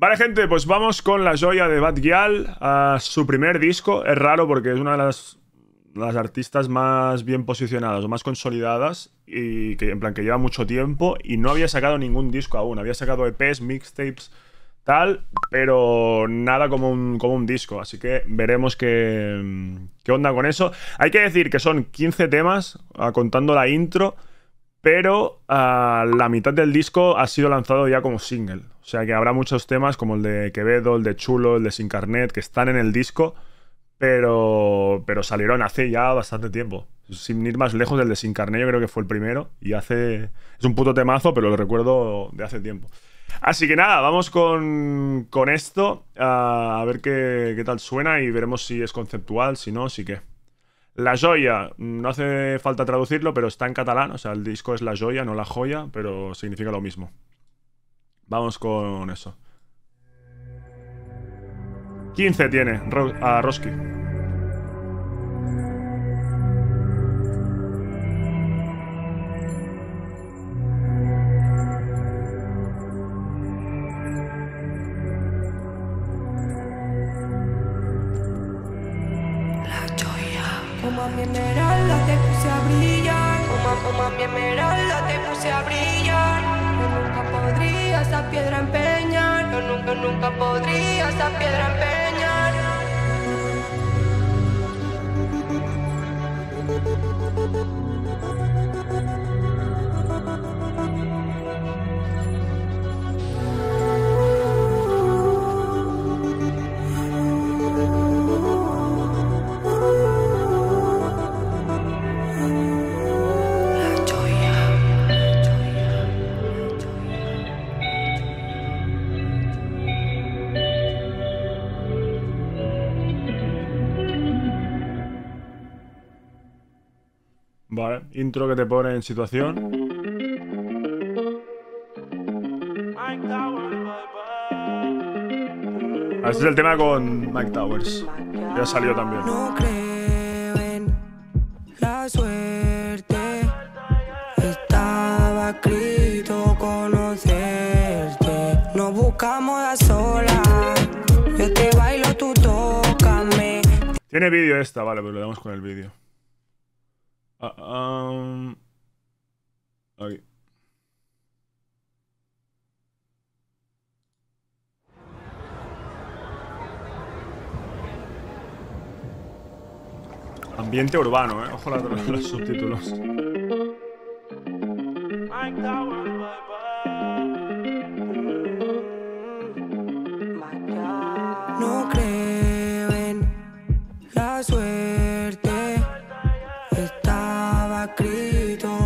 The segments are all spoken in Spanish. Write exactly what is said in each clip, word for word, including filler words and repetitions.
Vale, gente, pues vamos con la joya de Bad Gyal, uh, su primer disco. Es raro porque es una de las, las artistas más bien posicionadas o más consolidadas y que en plan que lleva mucho tiempo y no había sacado ningún disco aún. Había sacado E Pes, mixtapes, tal, pero nada como un, como un disco. Así que veremos qué, qué onda con eso. Hay que decir que son quince temas, uh, contando la intro, pero uh, la mitad del disco ha sido lanzado ya como single. O sea que habrá muchos temas como el de Quevedo, el de Chulo, el de Sin Carnet, que están en el disco, pero, pero salieron hace ya bastante tiempo. Sin ir más lejos, el de Sin Carnet yo creo que fue el primero. Y hace... es un puto temazo, pero lo recuerdo de hace tiempo. Así que nada, vamos con, con esto, uh, a ver qué, qué tal suena y veremos si es conceptual, si no, si qué. La joya, no hace falta traducirlo, pero está en catalán. O sea, el disco es la joya, no la joya, pero significa lo mismo. Vamos con eso. quince tiene Ro a Roski. Como a mi esmeralda te puse a brillar, como, como a mi esmeralda te puse a brillar. Yo nunca podría esa piedra empeñar, yo nunca, nunca podría esa piedra empeñar. Vale, intro que te pone en situación. Este es el tema con Mike Towers. Ya salió también. No creo en la suerte, estaba escrito conocerte. No buscamos a solas, yo te bailo, tú tócame. Tiene vídeo esta, vale, pues le damos con el vídeo. Uh, um, aquí. Ambiente urbano, eh. Ojo a los, los subtítulos. No creo en la suerte, estaba escrito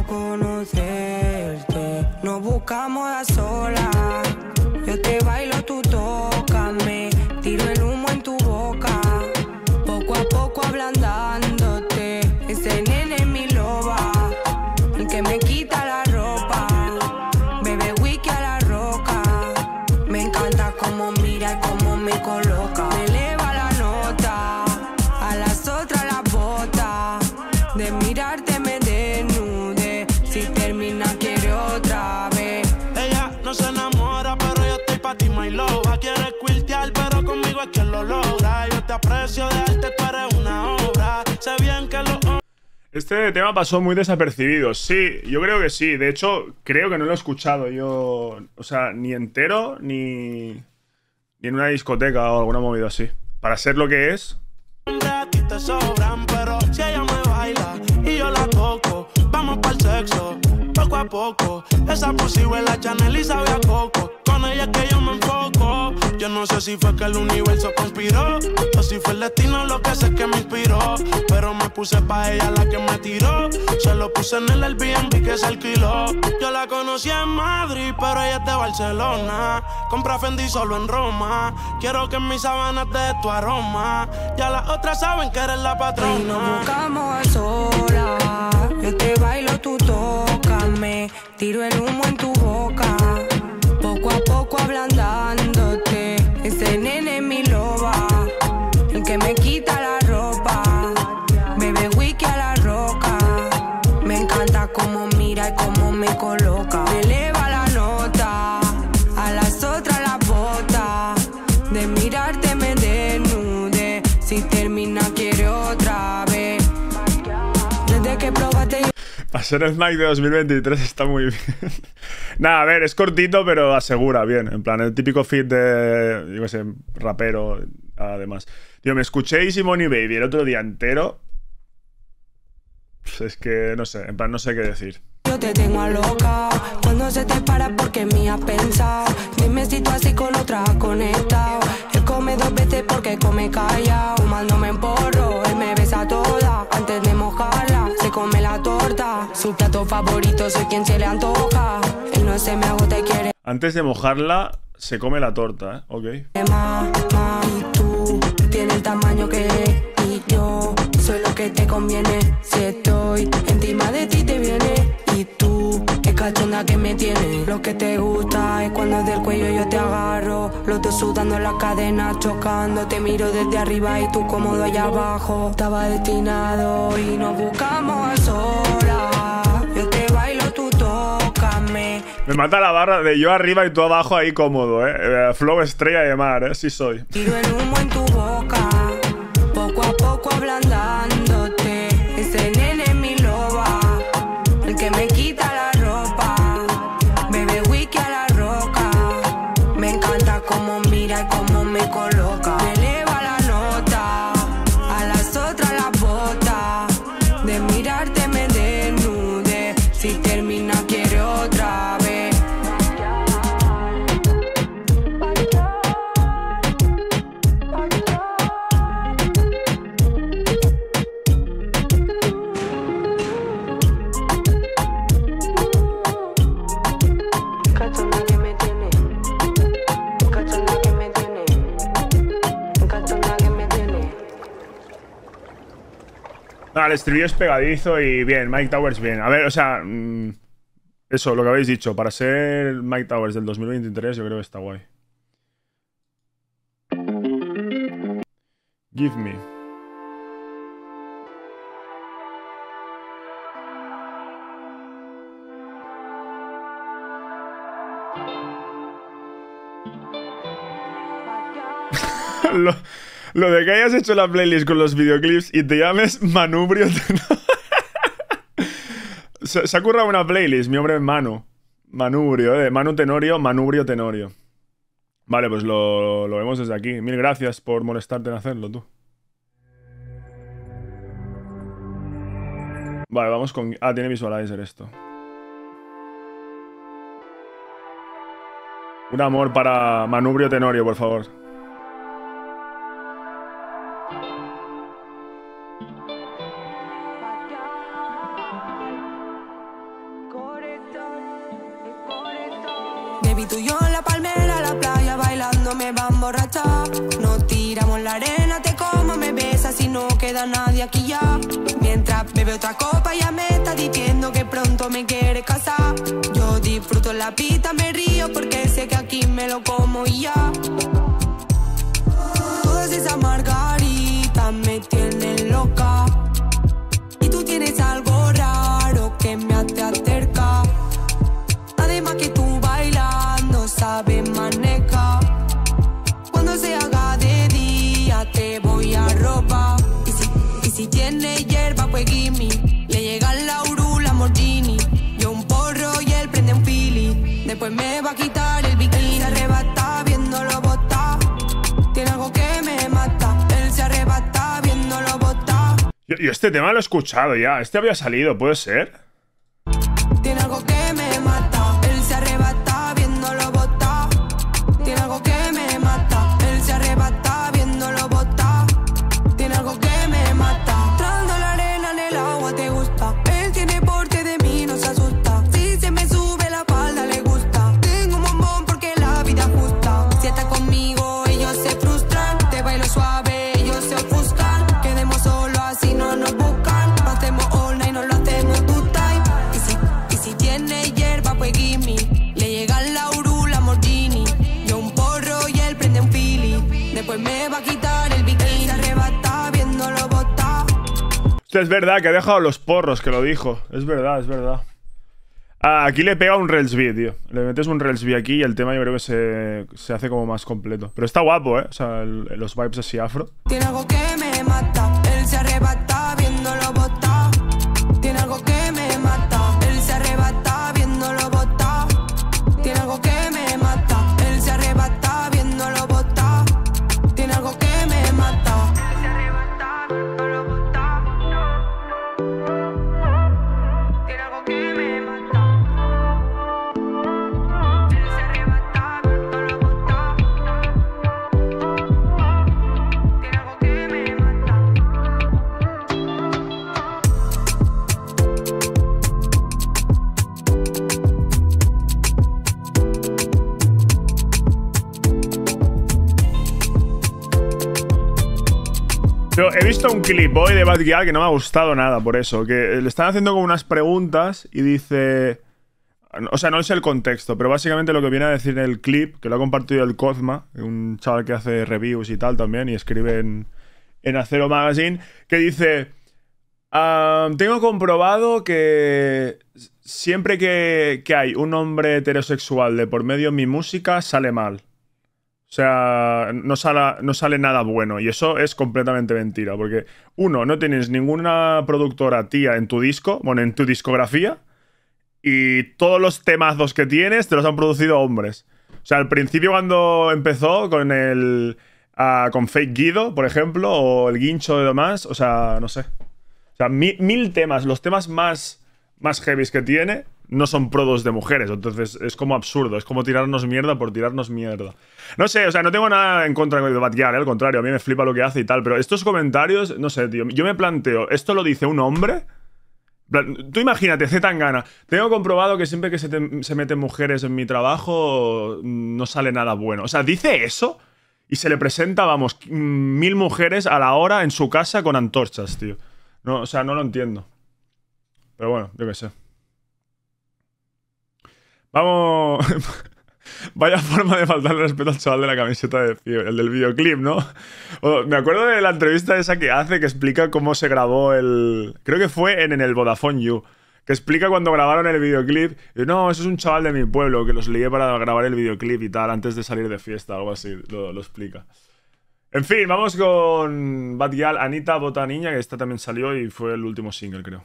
conocerte. No buscamos a solas, yo te bailo, tú tócame. Tiro el humo en tu boca, poco a poco ablandándote. Ese nene es mi loba, el que me quita la ropa. Bebe whisky a la roca, me encanta cómo mira y cómo me coloca. Me eleva la nota, a las otras las bota. De mirarte me desnude, si termina quiere otra vez. Ella no se enamora, pero yo estoy pa' ti, my loba. Quiere quiltear, pero conmigo es quien lo logra. Yo te aprecio de arte, tú eres una obra. Sé bien que lo... Este tema pasó muy desapercibido. Sí, yo creo que sí. De hecho, creo que no lo he escuchado yo. O sea, ni entero, ni, ni en una discoteca o alguna movida así. Para ser lo que es. A ti te sobran, pero si ella me baila y yo la toco, vamos pa'l sexo, poco a poco. Esa posible la Chanel y sabe a coco. Con ella es que yo me enfoco. Yo no sé si fue que el universo conspiró o si fue el destino lo que sé que me inspiró. Pero me puse pa' ella la que me tiró. Se lo puse en el Airbnb que se alquiló. Yo la conocí en Madrid, pero ella es de Barcelona. Compra Fendi solo en Roma. Quiero que en mis sábanas de tu aroma. Ya las otras saben que eres la patrona. Y nos buscamos a solas, yo te bailo, tú tócame. Tiro el humo en tu boca, poco a poco ablandándote. Ese nene es mi loba, el que me quita la ropa. Bebe whisky a la roca, me encanta cómo mira y cómo me coloca. Me eleva la nota, a las otras las bota. De mirarte me desnude. Si termina quiere otra vez. Desde que probaste yo... Para ser el Mike de dos mil veintitrés está muy bien. Nada, a ver, es cortito, pero asegura bien. En plan, el típico feed de, yo qué sé, rapero, además. Tío, me escuché Easy Money Baby el otro día entero. Pues es que, no sé, en plan, no sé qué decir. Yo te tengo a loca. Cuando se te para porque me has pensado. Dime si tú así con otra has conectado. Él come dos veces porque come callado. Fumándome en porro, él me besa toda. Antes de mojarla, se come la torta. Su plato favorito, soy quien se le antoja. Él no se me agota y quiere Antes de mojarla, se come la torta, ¿eh? Ok. más, más. Y tú tienes el tamaño que y yo soy lo que te conviene. Si estoy encima de ti te viene. Y tú, qué cachonda que me tienes. Lo que te gusta es cuando del cuello yo te agarro. Los dos sudando en las cadenas, chocando. Te miro desde arriba y tú cómodo allá abajo. Estaba destinado y nos buscamos a solas. Yo te bailo, tú tócame. Me mata la barra de yo arriba y tú abajo ahí cómodo, ¿eh? Flow estrella de mar, ¿eh? Sí soy. Tiro el humo en tu boca, poco a poco ablandándote. Ese nene es mi loba, el que me quita la ropa. Bebe whisky a la roca. Me encanta cómo mira y cómo me coloca. Me eleva la nota, a las otras las bota. De mirarte me desnude. Si termina quiere otra vez. Ah, el estribillo es pegadizo y bien, Mike Towers bien. A ver, o sea, mmm, eso, lo que habéis dicho, para ser Mike Towers del dos mil veintitrés yo creo que está guay. Give me. lo... Lo de que hayas hecho la playlist con los videoclips y te llames Manubrio Tenorio. se, se ha currado una playlist, mi hombre es Manu. Manubrio, eh. Manu Tenorio, Manubrio Tenorio. Vale, pues lo, lo vemos desde aquí. Mil gracias por molestarte en hacerlo, tú. Vale, vamos con... Ah, tiene visualizer esto. Un amor para Manubrio Tenorio, por favor. Baby, tú y yo en la palmera, la playa, bailando me va a emborrachar. Nos tiramos la arena, te como, me besas y no queda nadie aquí ya. Mientras bebe otra copa ya me está diciendo que pronto me quiere casar. Yo disfruto la pista, me río porque sé que aquí me lo como y ya. Todas esas margaritas me tienen loca. Y tú tienes algo raro que me hace acercar. Además que tú bailando sabes manejar. Cuando se haga de día te voy a robar. Y si, y si tiene hierba pues gimme. Le llega la Uru, la Lamborghini. Yo un porro y él prende un fili. Después me va a quitar el bikini. Se arrebata viéndolo botar. Tiene algo que me mata. Él se arrebata viéndolo botar. Yo, yo este tema lo he escuchado ya. Este había salido, ¿puede ser? Tiene algo que me mata. Él se arrebata viéndolo botar. Tiene algo que me mata. Él se arrebata viéndolo botar. Tiene algo que me mata. Trando la arena en el agua te gusta. Él tiene porte de mí, no se asusta. Si se me sube la falda le gusta. Tengo un bombón porque la vida es justa. Si está conmigo ellos se frustran. Te bailo suave, ellos se ofuscan. Quedemos solo así no nos buscan. Lo hacemos all night, no lo hacemos two time. Y si, y si tiene hierba pues gimme. Le llega la Uru, la Lamborghini. Yo un porro y él prende un fili. Después me va a quitar el bikini. Se arrebata viéndolo botar. Es verdad que ha dejado los porros, que lo dijo. Es verdad, es verdad. Ah, aquí le pega un Relsby, tío. Le metes un Relsby aquí y el tema yo creo que se, se hace como más completo. Pero está guapo, ¿eh? O sea, el, los vibes así afro. Tiene algo que me mata, él se arrebata viéndolo botar. Tiene algo que me mata, él se arrebata viéndolo botar. Tiene algo que me mata, él se arrebata viéndolo botar. Tiene algo que me mata, él se arrebata viéndolo botar. Tiene algo que me mata, él se arrebata viéndolo botar. Tiene algo que me mata. Yo he visto un clip hoy de Bad Gyal que no me ha gustado nada por eso. Que le están haciendo como unas preguntas y dice... O sea, no sé el contexto, pero básicamente lo que viene a decir en el clip, que lo ha compartido el Cozma, un chaval que hace reviews y tal también, y escribe en, en Acero Magazine, que dice... "Ah, tengo comprobado que siempre que, que hay un hombre heterosexual de por medio en mi música, sale mal. O sea, no sale, no sale nada bueno. Y eso es completamente mentira. Porque, uno, no tienes ninguna productora tía en tu disco, bueno, en tu discografía. Y todos los temazos que tienes te los han producido hombres. O sea, al principio cuando empezó con el... Uh, con Fake Guido, por ejemplo, o el Guincho y demás, o sea, no sé. O sea, mi, mil temas, los temas más, más heavies que tiene no son prodos de mujeres, entonces es como absurdo, es como tirarnos mierda por tirarnos mierda. No sé, o sea, no tengo nada en contra de Bad Gyal, ¿eh? Al contrario, a mí me flipa lo que hace y tal, pero estos comentarios, no sé, tío, yo me planteo, ¿esto lo dice un hombre? Tú imagínate, Z Tangana, tengo comprobado que siempre que se, te, se meten mujeres en mi trabajo no sale nada bueno. O sea, ¿dice eso? Y se le presenta, vamos, mil mujeres a la hora en su casa con antorchas, tío. No, o sea, no lo entiendo. Pero bueno, yo qué sé. Vamos... Vaya forma de faltarle respeto al chaval de la camiseta de Fío, el del videoclip, ¿no? O, me acuerdo de la entrevista esa que hace, que explica cómo se grabó el... Creo que fue en, en el Vodafone You, que explica cuando grabaron el videoclip. Y, no, eso es un chaval de mi pueblo, que los lié para grabar el videoclip y tal, antes de salir de fiesta, algo así, lo, lo explica. En fin, vamos con Bad Gyal, Anita Bota Niña, que esta también salió y fue el último single, creo.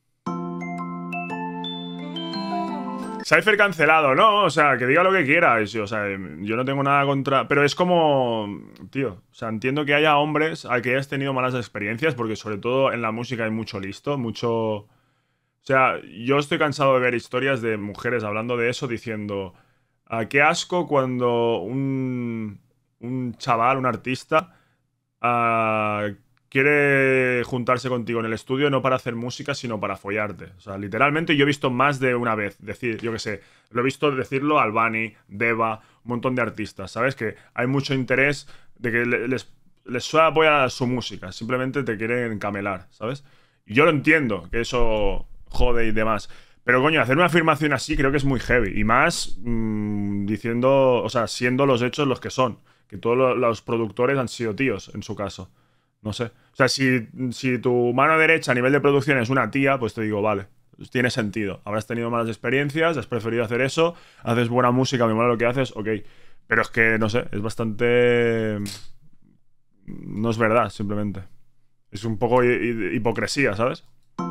Cypher cancelado, ¿no? O sea, que diga lo que quiera. O sea, yo no tengo nada contra... Pero es como... Tío, o sea, entiendo que haya hombres al que hayas tenido malas experiencias, porque sobre todo en la música hay mucho listo, mucho... O sea, yo estoy cansado de ver historias de mujeres hablando de eso, diciendo... Ah, qué asco cuando un... un chaval, un artista... Uh, quiere juntarse contigo en el estudio no para hacer música, sino para follarte. O sea, literalmente yo he visto más de una vez decir, yo qué sé, lo he visto decirlo a Albani, Deva, un montón de artistas, ¿sabes? Que hay mucho interés de que les, les suele apoyar su música, simplemente te quieren camelar, ¿sabes? Y yo lo entiendo, que eso jode y demás. Pero, coño, hacer una afirmación así creo que es muy heavy. Y más mmm, diciendo, o sea, siendo los hechos los que son. Que todos los productores han sido tíos, en su caso. No sé. O sea, si, si tu mano derecha a nivel de producción es una tía, pues te digo, vale, pues tiene sentido. Habrás tenido malas experiencias, has preferido hacer eso, haces buena música, me mola lo que haces, ok. Pero es que, no sé, es bastante... No es verdad, simplemente. Es un poco hipocresía, ¿sabes?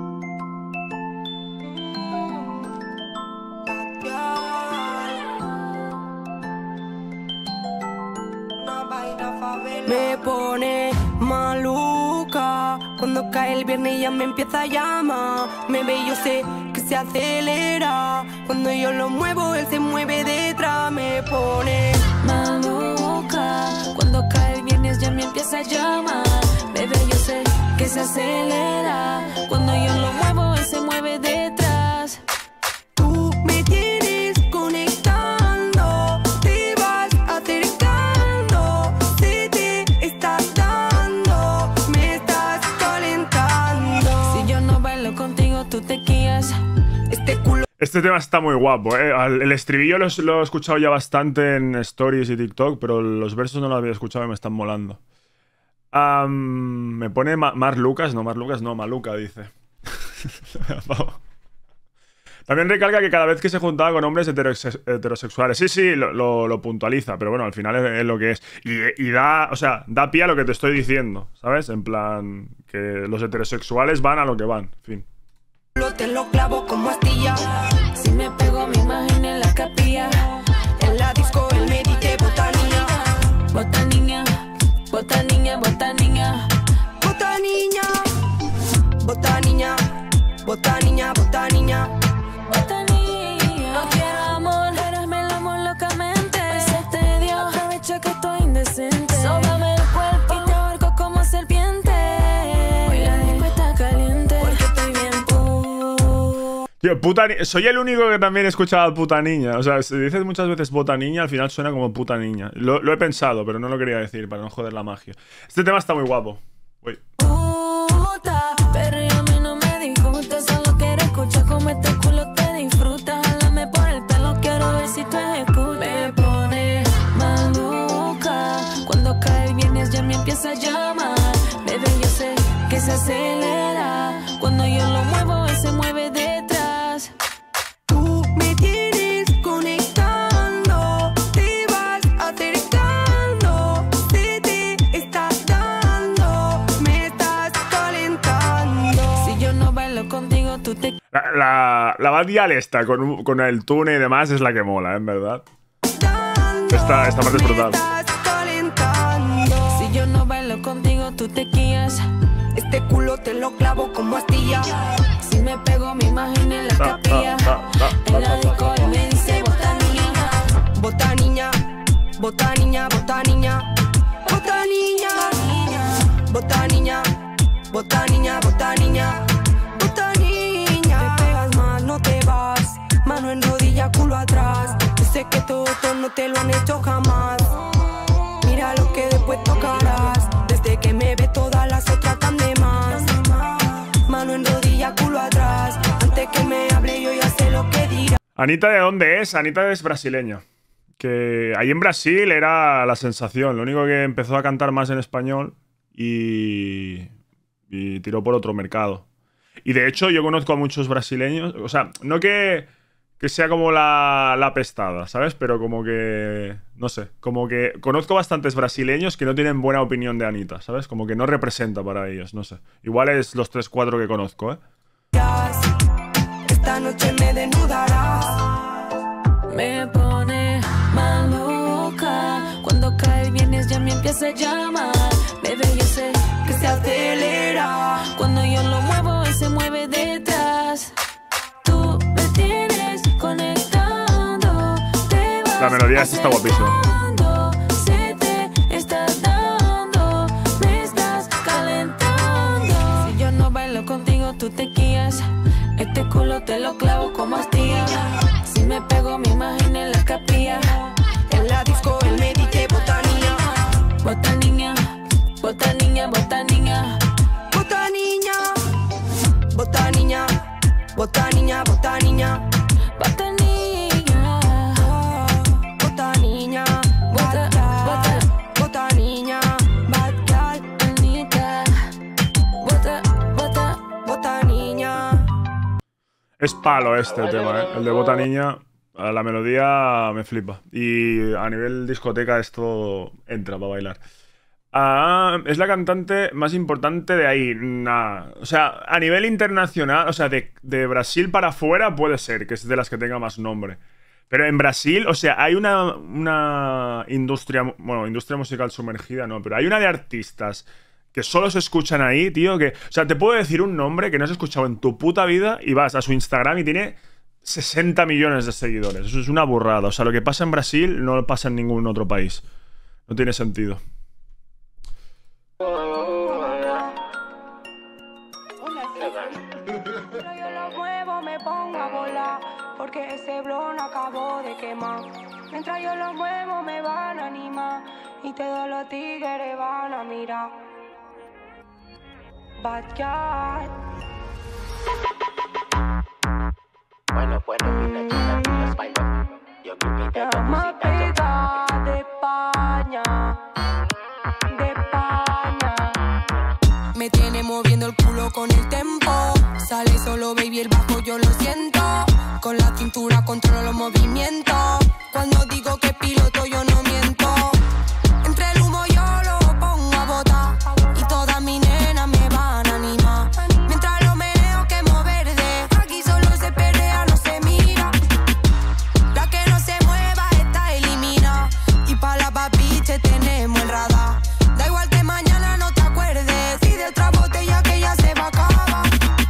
Me pone maluca cuando cae el viernes ya me empieza a llamar. Me ve y yo sé que se acelera. Cuando yo lo muevo él se mueve detrás. Me pone maluca cuando cae el viernes ya me empieza a llamar. Me ve y yo sé que se acelera. Cuando yo lo muevo él se mueve detrás. Tú me tienes conectando, te vas acercando, se te está dando, me estás calentando. Si yo no bailo contigo tú te guías. Este culo. Este tema está muy guapo, ¿eh? El estribillo lo, lo he escuchado ya bastante en Stories y TikTok, pero los versos no los había escuchado y me están molando. Um, me pone Ma Mar Lucas, no, Mar Lucas, no, Maluca, dice. También recalca que cada vez que se juntaba con hombres heterose heterosexuales. Sí, sí, lo, lo, lo puntualiza, pero bueno, al final es, es lo que es. Y, y da, o sea, da pie a lo que te estoy diciendo, ¿sabes? En plan, que los heterosexuales van a lo que van, en fin. Te lo clavo como astilla. Si me pego mi imagen en la capilla. En la disco él me dice bota niña. Bota niña, bota niña, bota niña. Bota niña. Bota niña. Bota niña, bota niña. Bota niña. No quiero amor, pero me lo amo locamente. Hoy se te dio, aprovecha que estoy indecente. Sóbame el cuerpo y te ahorco como serpiente. Hoy la disco está caliente porque estoy bien pu. Tío, puta ni soy el único que también escuchaba puta niña. O sea, si dices muchas veces bota niña, al final suena como puta niña. Lo, lo he pensado, pero no lo quería decir para no joder la magia. Este tema está muy guapo. Uy. Puta, pero a mí no me disgusta. Solo quiero escuchar como este culo te disfruta. Jálame por el pelo, quiero ver si tú escuchas. Me pone maluca. Cuando cae vienes ya me empieza a llamar. Bebé, yo sé que se acelera. Cuando yo lo muevo, él se mueve detrás. Tú me tienes conectando. Te vas acercando. Se te está dando. Me estás calentando. Si yo no bailo contigo, tú te... La, la, la Bad Gyal esta, con, con el tune y demás, es la que mola, ¿eh? En verdad. Esta, esta parte es brutal. Si yo no bailo contigo, tú te guías. Este culo te lo clavo como astilla. Si me pego mi imagen en la capilla. En la disco él me dice bota niña. Bota niña. Bota niña, bota niña. Bota niña. Bota niña. Bota niña, bota niña. Bota niña. Te pegas más, no te vas. Mano en rodilla, culo atrás. Yo sé que todo esto no te lo han hecho jamás. Mira lo que después tocarás. Desde que me ve todas las otras tan de más. Mano en rodilla, culo atrás. Antes que me hable yo ya sé lo que dirá. Anita, ¿de dónde es? Anita es brasileña. Que ahí en Brasil era la sensación. Lo único que empezó a cantar más en español y, y tiró por otro mercado. Y de hecho yo conozco a muchos brasileños. O sea, no que, que sea como la, la pestada, ¿sabes? Pero como que... No sé. Como que conozco bastantes brasileños que no tienen buena opinión de Anita, ¿sabes? Como que no representa para ellos, no sé. Igual es los tres cuatro que conozco, ¿eh? Esta noche me desnudarás. Me pone maluca. Cuando cae vienes ya me empieza a llamar. Bebé, yo sé Que se acelera. cuando yo lo muevo, él se mueve detrás. Tú me tienes conectando. Te vas La melodía esta está guapísima. acercando. Se te está dando. Me estás calentando. Si yo no bailo contigo, tú te guías. Este culo te lo clavo como astilla. Si me pego mi imagen en la capilla. En la disco él me dice bota niña. Bota niña, bota niña, bota niña. Bota niña. Bota niña. Bota niña, bota niña. Bota niña. Bota niña. Bota, bota, Bota niña. Bad girl. Anita. Bota, bota. Bota niña. Es palo este tema, ¿eh? El de Bota Niña, la melodía me flipa. Y a nivel discoteca esto entra para bailar. Ah, es la cantante más importante de ahí. Nah. O sea, a nivel internacional, o sea, de, de Brasil para afuera puede ser, que es de las que tenga más nombre. Pero en Brasil, o sea, hay una, una industria, bueno, industria musical sumergida, no, pero hay una de artistas que solo se escuchan ahí, tío, que... O sea, te puedo decir un nombre que no has escuchado en tu puta vida y vas a su Instagram y tiene sesenta millones de seguidores. Eso es una burrada. O sea, lo que pasa en Brasil no pasa en ningún otro país. No tiene sentido. Pero yo lo muevo, me pongo a volar. Porque ese blon acabó de quemar. Mientras yo lo muevo, me van a animar. Y todos los tigres van a mirar. Bad girl. Bueno, bueno, mira, chica, tú las bailo. Yo creo que ya La más pega de España. De España. Me tiene moviendo el culo con el tempo. Sale solo, baby, el bajo yo lo siento. cintura controlo los movimientos. Cuando digo que piloto yo no miento. Entre el humo yo lo pongo a botar. Y todas mis nenas me van a animar. Mientras lo meneo quemo verde. Aquí solo se perrea, no se mira. La que no se mueva está eliminada. Y pa' la papiche tenemos el radar. Da igual que mañana no te acuerdes. Y de otra botella que ya se va a acabar.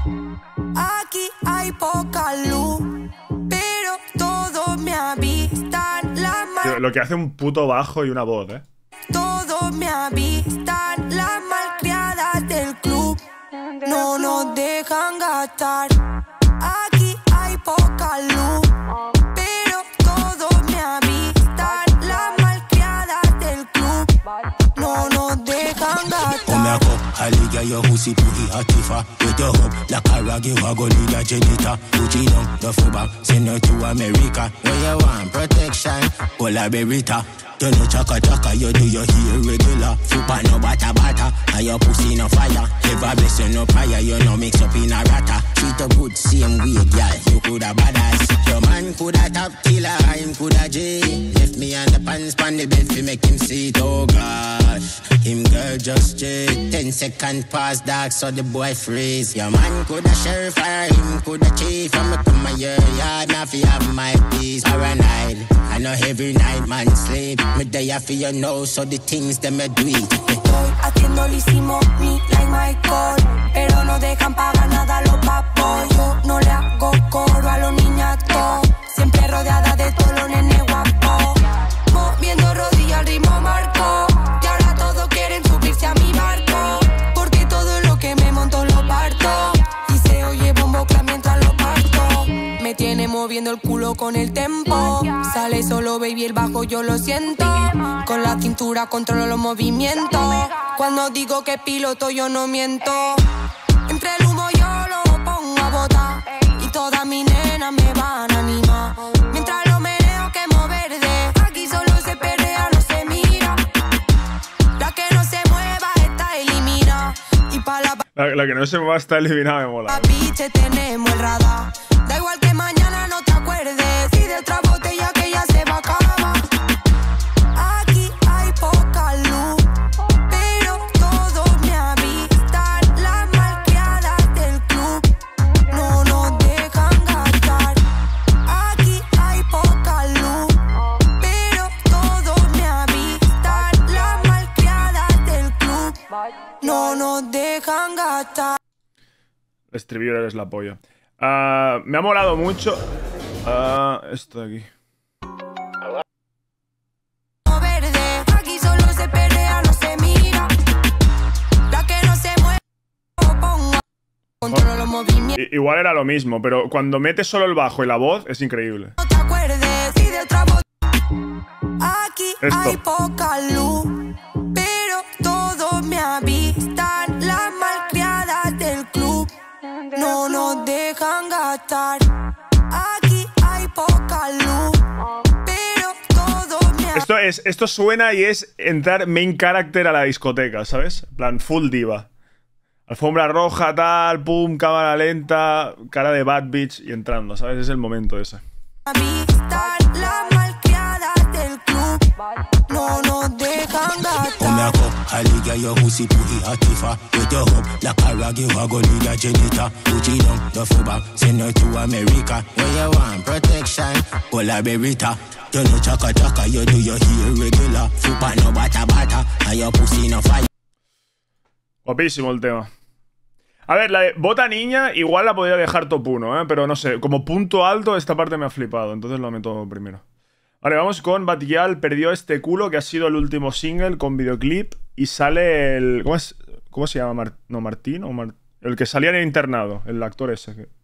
Aquí hay poca luz, pero todos me avistan. Las mal... Lo que hace un puto bajo y una voz, ¿eh? Todos me avistan. Las malcriadas del club no nos dejan gastar. Aquí hay poca luz, pero todos me avistan. Las malcriadas del club no nos dejan gastar. Aliga your pussy pussy hatifa. With your home, like a raggy wago leader genita. Put it on the fuba, send her to America. Where you want protection, Ola Berita. Don't know chaka chaka, you do your hair regular. Fupa no bata bata, and your pussy no fire. Never blessing no prayer, you no mix up in a rata. Treat a good same way, girl, you coulda badass. Your man coulda top killer, him coulda J. Left me on the pants, pan the bed fi make him see it, oh gosh. Him girl just J. Ten second pass dark, so the boy freeze. Your man coulda sheriff, or him coulda chief. I'ma come my yard, now fi have my peace. Paranoid, I know every night man sleep. Me day I feel you know, so the things them me do it. Estoy haciendo lísimo, ni like Michael. Pero no dejan pagar nada los papos. Yo no le hago coro a los niñatos. Siempre rodeada de todos los nenes guapos. Moviendo rodillas al ritmo marco. Y ahora todos quieren subirse a mi barco. Porque todo lo que me monto lo parto. Y se oye bombo clan mientras lo parto. Me tiene moviendo el culo con el tempo. Sale solo baby el bajo yo lo siento. Con la cintura controlo los movimientos. Cuando digo que piloto yo no miento. Entre el humo yo lo pongo a botar. Y todas mis nenas me van a animar. Mientras lo meneo quemo verde. Aquí solo se perrea, no se mira. La que no se mueva está eliminada. Y pa' la La, la que no se mueva está eliminada, me mola. papiche tenemos el radar. Da igual que mañana no te acuerdes. Y de otra botella que ya se va a acabar. Aquí hay poca luz, pero todos me avistan. Las malcriadas del club no nos dejan gastar. Aquí hay poca luz, pero todos me avistan. Las malcriadas del club no nos dejan gastar. El estribillo eres la polla. Uh, me ha molado mucho. Uh, esto de aquí. Verde, aquí solo se perrea, no se mira. La que no se mueve, pongo. Controlo los movimientos. I- igual era lo mismo, pero cuando metes solo el bajo y la voz es increíble. No te acuerdes, y de otra voz. Aquí Esto. hay poca luz, pero todos me avistan. Las malcriadas del club no nos dejan gastar. Aquí hay poca luz, pero todos me Esto es, esto suena y es entrar main character a la discoteca, ¿sabes? En plan, full diva. Alfombra roja, tal, pum, cámara lenta, cara de bad bitch y entrando, ¿sabes? Es el momento ese. avistan. Las malcriadas del club no nos dejan gastar. Omeko, aliga your pussy pussy hatifa. With your home, like a raggy wago leader genita. Put it on the fuba, send her to America. Where you want protection, Ola Berita. You know chaka chaka, you do your hair regular. Fupa no bata bata, and your pussy no fire. Guapísimo el tema. A ver, la de Bota Niña igual la podría dejar top uno, ¿eh? Pero no sé, como punto alto esta parte me ha flipado, entonces lo meto primero. Vale, vamos con Bad Gyal, Perdió este culo, que ha sido el último single con videoclip. Y sale el... ¿Cómo, es? ¿Cómo se llama? Mar... No, Martín o Mar... El que salía en el internado, el actor ese. que-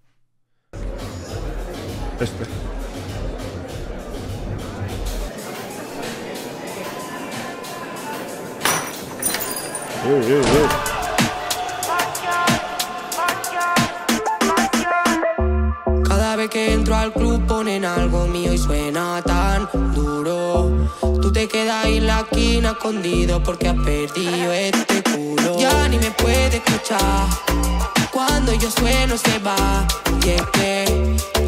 Este. Eh, eh, eh. Cada vez que entro al club ponen algo mío y suena tan duro. Tú te quedas ahí en la esquina escondido porque has perdido este culo. Ya ni me puede escuchar. Cuando yo sueno se va. Y es que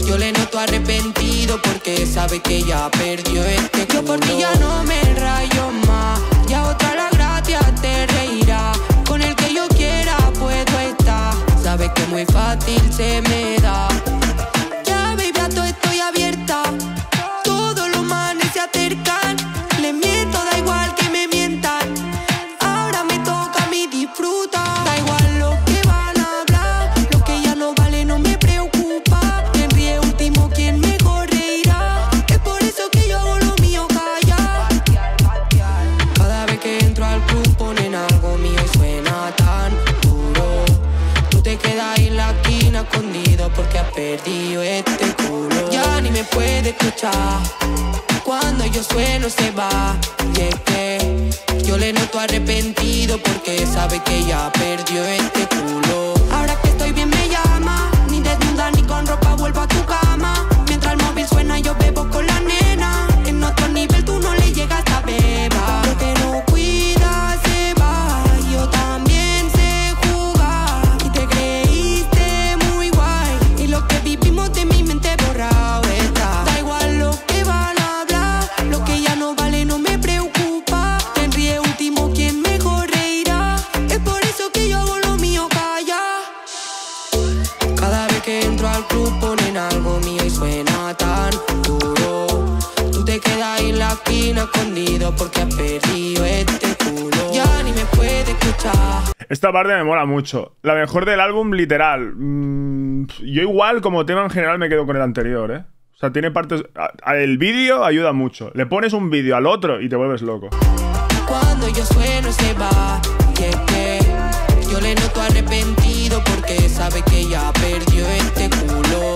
Yo le noto arrepentido porque sabe que ya perdió este culo. Yo por ti ya no me rayo más, ya otra la gracia te reirá. Con el que yo quiera puedo estar, sabe que muy fácil se me da. Ya baby, a todo estoy abierta, todos los manes se acercan. Le miento, da igual que me mientan, ahora me toca a mí disfrutar. Da igual lo que van a hablar, lo que ya no vale no me preocupa. Quien ríe último, quien mejor reirá. Es por eso que yo hago lo mío, calla. Cada vez que entro al club ponen algo mío y suena tan duro. Tú te quedas en la esquina escondido porque has perdido este culo. Ya ni me puede escuchar, cuando yo sueno se va. Y es que yo le noto arrepentido porque sabe que ya perdió este culo. Ahora que estoy bien me llama, ni desnuda ni con ropa vuelvo a tu cama. Mientras el móvil suena yo bebo con la nena. En otro nivel tú no le llegas a beba. Lo que no cuida se va, yo también sé jugar. Y te creíste muy guay, y lo que vivimos de mi mente borrado está. Da igual lo que van a hablar, lo que ya no vale no me preocupa. Quien ríe último, quien mejor reirá. Es por eso que yo hago lo mío, calla. Cada vez que entro al club ponen algo mío y suena tan duro. Tú te quedas en la esquina escondido porque has perdido este culo. Ya ni me puede escuchar. Esta parte me mola mucho. La mejor del álbum, literal. Mm, yo igual, como tema en general, me quedo con el anterior, ¿eh? O sea, tiene partes... El vídeo ayuda mucho. Le pones un vídeo al otro y te vuelves loco. Cuando yo sueno se va, y es que yo le noto arrepentido porque sabe que ya perdió este culo.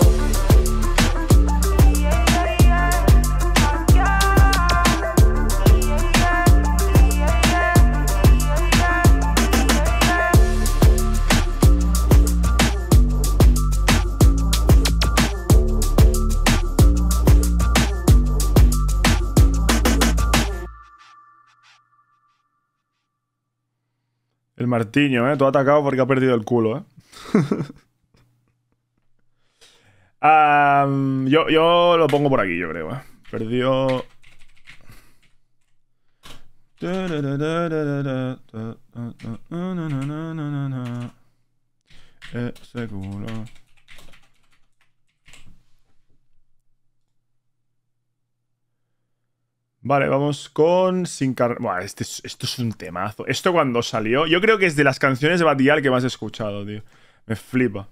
El Martiño, ¿eh? Todo atacado porque ha perdido el culo, ¿eh? um, yo, yo lo pongo por aquí, yo creo, ¿eh? Perdió... Ese culo... Vale, vamos con Sin Carne... Buah, este es, esto es un temazo. Esto cuando salió... Yo creo que es de las canciones de Bad Gyal que más he escuchado, tío. Me flipa.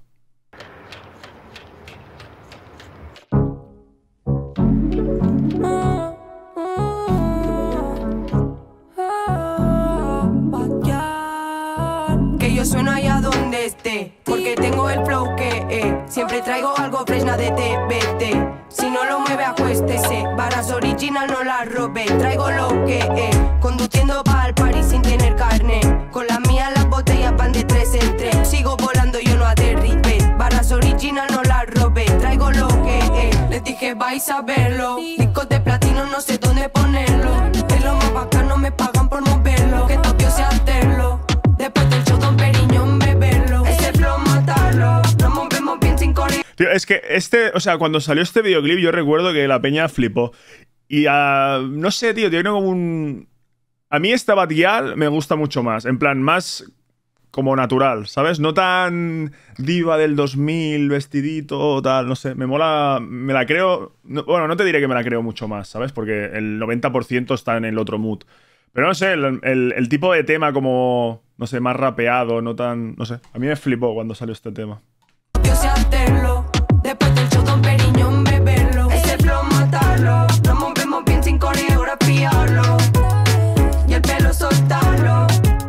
Que yo sueno allá donde esté, porque tengo el flow que eh, siempre traigo algo fresna de T B T. Si no lo mueve, acuéstese. Barras original, no las robé. Traigo lo que eh, conduciendo pa'l party sin tener carne. Con las mías las botellas van de tres en tres. Sigo volando, yo no aterricé. Barras original, no las robé. Traigo lo que eh, les dije, vais a verlo. Discos de platino, no sé dónde ponerlo. Es lo más bacano, me pagan por moverlo. Que toque sea hacerlo. Después del show, Don Periñón, beberlo. Ese flow, matarlo. Nos movemos bien sin correr. Tío, es que este... O sea, cuando salió este videoclip yo recuerdo que la peña flipó. Y uh, no sé, tío, tiene como un... A mí esta Bad Gyal me gusta mucho más. En plan, más como natural, ¿sabes? No tan diva del dos mil, vestidito, tal, no sé. Me mola... Me la creo... No, bueno, no te diré que me la creo mucho más, ¿sabes? Porque el noventa por ciento está en el otro mood. Pero no sé, el, el, el tipo de tema como... No sé, más rapeado, no tan... No sé. A mí me flipó cuando salió este tema. Yo sé hacerlo. Después del show, Don Periñón, beberlo. Ese flow, matarlo. Nos movemos bien sin coreografiarlo. Y el pelo soltarlo.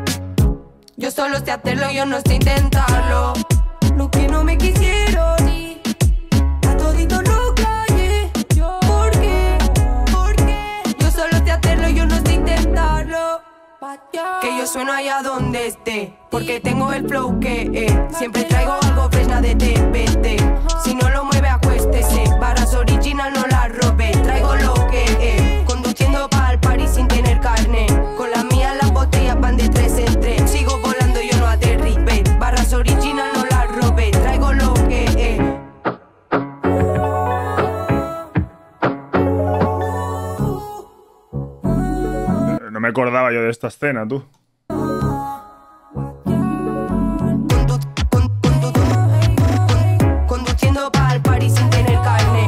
Yo solo sé hacerlo, yo no sé intentarlo. Lo que no me quisieron, a todito lo callé. ¿Por qué? ¿Por qué? Yo solo sé hacerlo, yo no sé intentarlo. Que yo sueno allá donde esté, porque tengo el flow que eh, siempre traigo algo fresna de T B T. Si no lo mueve, acuéstese. Barras original, no las robé. Traigo lo que eh, conduciendo pa'l party sin tener carne. Con las mías las botellas van de tres en tres. Sigo volando, yo no aterricé. Barras original, no las robé. Traigo lo que eh. esperaba yo de esta escena, tú. Conduciendo para el party sin tener carne.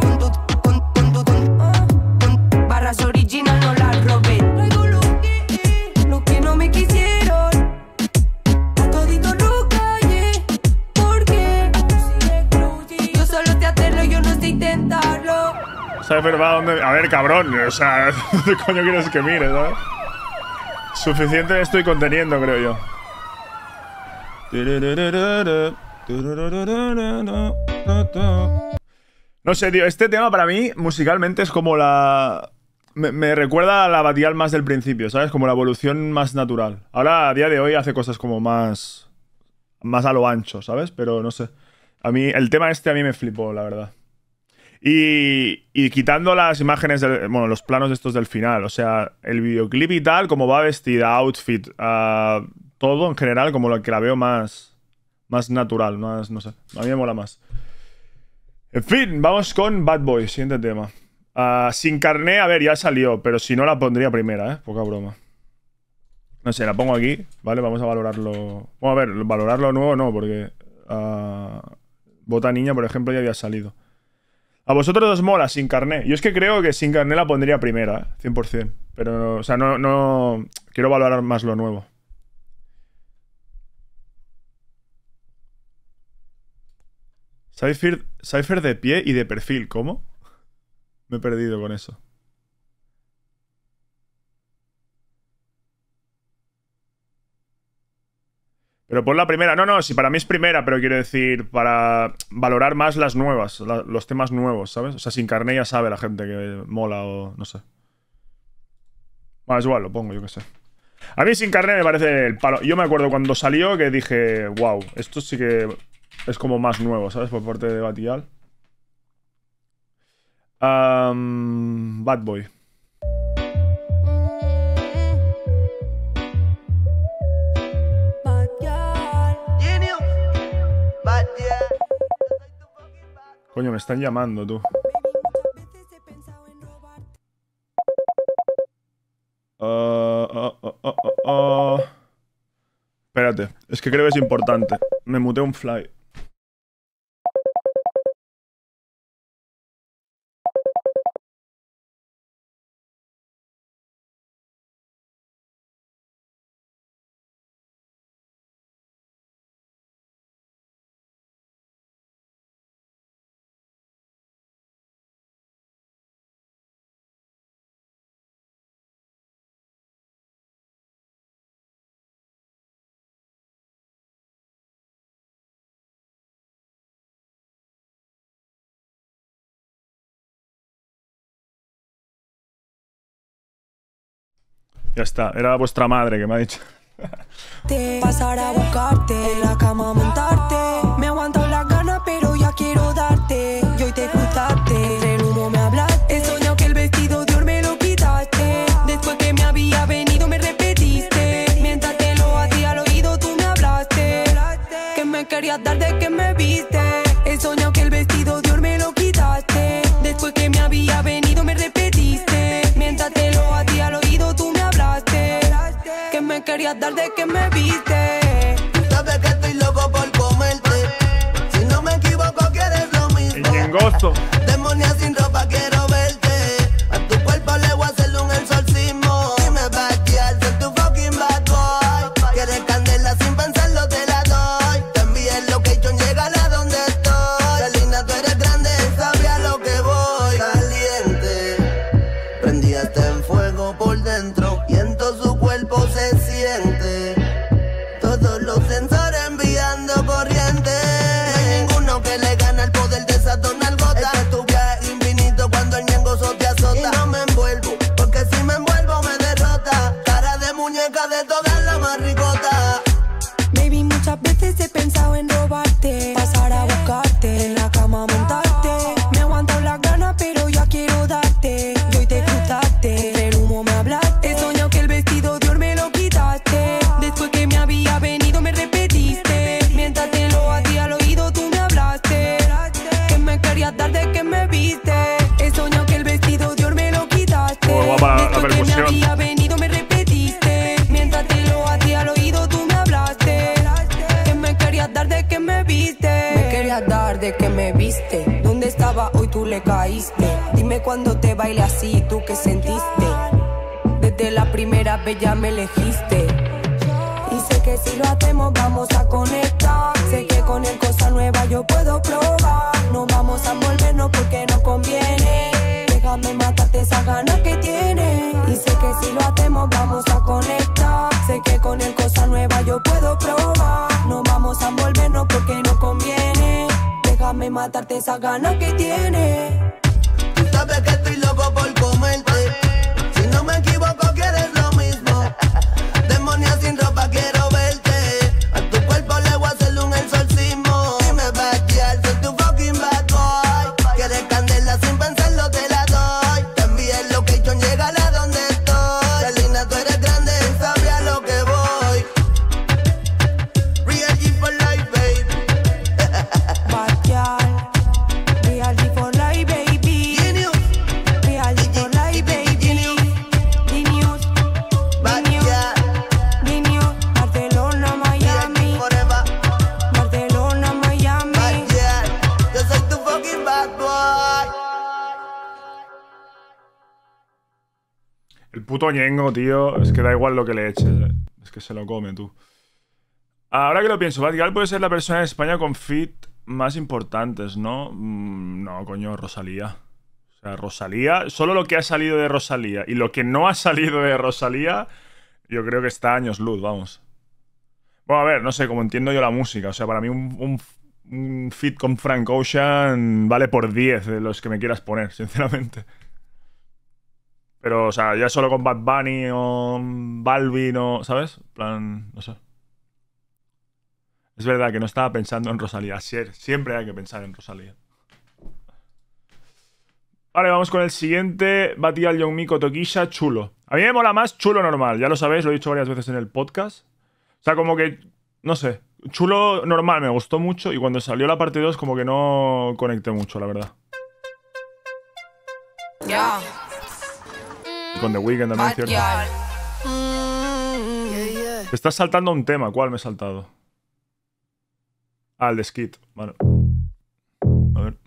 Barras original no las robé. Lo que no me quisieron. A todito lo callé. ¿Por qué? Yo solo te hacerlo, yo no sé intentarlo. Cypher va a donde... A ver, cabrón. O sea, ¿dónde coño quieres que mire, sabes? Suficiente estoy conteniendo, creo yo. No sé, tío. Este tema para mí, musicalmente, es como la... Me, me recuerda a la Batgirl más del principio, ¿sabes? Como la evolución más natural. Ahora, a día de hoy, hace cosas como más... Más a lo ancho, ¿sabes? Pero no sé. A mí, el tema este a mí me flipó, la verdad. Y, y quitando las imágenes, del, bueno, los planos estos del final, o sea, el videoclip y tal, como va vestida, outfit, uh, todo en general, como lo que la veo más, más natural, más, no sé, a mí me mola más. En fin, vamos con Bad Boy, siguiente tema. Uh, sin carné, a ver, ya salió, pero si no la pondría primera, ¿eh? Poca broma. No sé, la pongo aquí, ¿vale? Vamos a valorarlo. Bueno, a ver, valorarlo nuevo no, porque uh, Bota Niña, por ejemplo, ya había salido. A vosotros os mola Sin Carné. Yo es que creo que Sin Carné la pondría primera, ¿eh? cien por cien. Pero, o sea, no, no... Quiero valorar más lo nuevo. Cypher, Cypher de pie y de perfil. ¿Cómo? Me he perdido con eso. Pero pon la primera. No, no, si para mí es primera, pero quiero decir, para valorar más las nuevas, la, los temas nuevos, ¿sabes? O sea, Sin Carné ya sabe la gente que mola o no sé. Bueno, es igual, lo pongo, yo qué sé. A mí Sin Carné me parece el palo. Yo me acuerdo cuando salió que dije, wow, esto sí que es como más nuevo, ¿sabes? Por parte de Batgirl. Um, Bad Boy. Coño, me están llamando, tú. Uh, uh, uh, uh, uh, uh. Espérate, es que creo que es importante. Me muteé un fly. Ya está, era vuestra madre que me ha dicho. Pasar a buscarte, en la cama montarte. Me aguanto las ganas, pero ya quiero darte. Y hoy te cruzaste, entre el humo me hablaste. He soñado que el vestido de oro me lo quitaste. Después que me había venido me repetiste. Mientras te lo hacía al oído tú me hablaste. Que me querías dar de que me viste. He soñado que el vestido de oro me lo quitaste. Después que me había venido me repetiste. Mientras te lo hacía al oído tú me hablaste. Que me querías dar de que me viste. Sabes que estoy loco por comerte. Si no me equivoco quieres lo mismo. Y en gozo. Demonia sin ropa quiero verte. A tu cuerpo le voy a hacer un exorcismo. Dime Batgirl, soy tu fucking bad boy. Quieres candela sin pensarlo te la doy. Te envié el location, llegala donde estoy. Salina, tú eres grande, sabía lo que voy. Caliente, prendíate en fuego por dentro. Y en todo su cuerpo se siente. Todos los sensores enviando corriente. No hay ninguno que le gane el poder de esa tonalgota. Este es tu viaje infinito cuando el ñengoso te azota. Y no me envuelvo, porque si me envuelvo me derrota. Cara de muñeca de todas la más ricota. Baby, muchas veces he pensado en robarte. Pasar a buscarte, en la cama montarte. Me he aguantado las ganas, pero ya quiero darte. Y hoy te cruzaste, entre el humo me hablaste. He soñado que el vestido de oro me lo quitaste. Después que me había venido me repetiste. Mientras te lo hacía al oído tú me hablaste. Que me querías dar de que me viste. He soñado que el vestido de oro me lo quitaste. Oh, guapa la- la Después que me percusión. había venido me repetiste. viste. ¿Dónde estaba hoy tú le caíste? Dime cuando te baile así, ¿tú qué sentiste? Desde la primera vez ya me elegiste. Y sé que si lo hacemos vamos a conectar. Sé que con él cosa nueva yo puedo probar. No vamos a envolvernos porque no conviene. Déjame matarte esa ganas que tiene. Y sé que si lo hacemos vamos a conectar. Sé que con él cosa nueva yo puedo probar. No vamos a envolvernos porque no conviene. Déjame matarte esa ganas que tiene. Tú sabes que estoy loco por comerte. Si no me equivoco quieres lo mismo. Demonia sin ropa quiero verte. A tu cuerpo le voy a hacer un exorcismo. Dime bad girl, soy tu fucking bad boy. Quieres candela sin pensarlo te la doy. Te envié el location, llegale a donde estoy. Selena, tú eres grande, sabe a lo que voy. Real G for life, baby. Bad girl, real G for life, baby. Genius, Real G for life, baby. Genius, Genius, bad Genius, girl. Genius. Barcelona, Real G Miami. forever. Barcelona, Miami. Bad girl, yo soy tu fucking bad boy. El puto Ñengo, tío, es que da igual lo que le eches, eh. Es que se lo come, tú. Ahora que lo pienso, Bad Gyal puede ser la persona en España con fit más importantes, ¿no? Mm, no, coño, Rosalía. O sea, Rosalía, solo lo que ha salido de Rosalía y lo que no ha salido de Rosalía, yo creo que está a años luz, vamos. Bueno, a ver, no sé, como entiendo yo la música. O sea, para mí un, un, un fit con Frank Ocean vale por diez de los que me quieras poner, sinceramente. Pero, o sea, ya solo con Bad Bunny o Balvin o... ¿Sabes? En plan, no sé. Es verdad que no estaba pensando en Rosalía. Sie- Siempre hay que pensar en Rosalía. Vale, vamos con el siguiente. Bad Gyal, Young Miko, Tokisha, chulo. A mí me mola más chulo normal. Ya lo sabéis, lo he dicho varias veces en el podcast. O sea, como que... No sé. Chulo normal me gustó mucho. Y cuando salió la parte dos como que no conecté mucho, la verdad. Ya, Y con The Weeknd también, Bad ¿cierto? Gyal. Te estás saltando un tema. ¿Cuál me he saltado? Ah, el de Skid. Vale. A ver.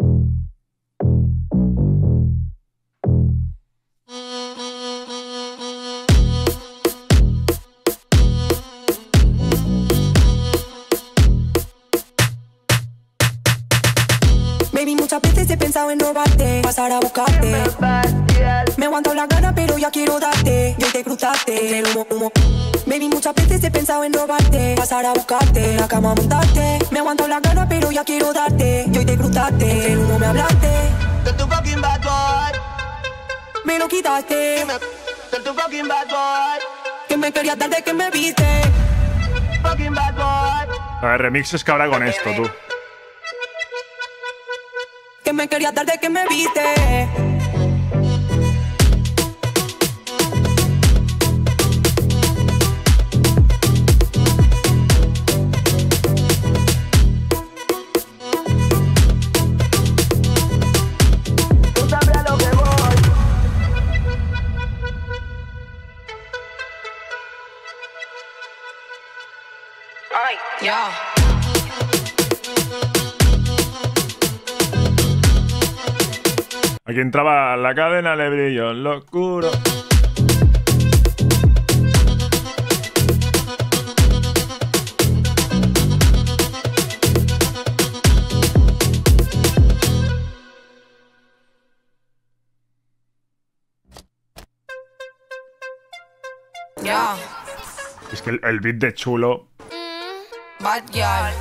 Baby, muchas veces he pensado en robarte, pasar a buscarte. Me aguanto la gana, pero ya quiero darte. Y hoy te cruzaste entre el humo, humo. Baby, muchas veces he pensado en robarte, pasar a buscarte, en la cama a montarte. Me aguanto la gana, pero ya quiero darte. Y hoy te cruzaste entre el humo, me hablaste. Soy tu fucking bad boy. Me lo quitaste. Dime, soy tu fucking bad boy. Que me querías dar de que me viste. Fucking bad boy. A ver, remixes que habrá con esto, tú. Que me querías dar de que me viste. Tú sabes a lo que voy. Ay, ya. Aquí entraba la cadena, le brilló en lo oscuro. Ya. Es que el, el beat de chulo. Bad Gyal.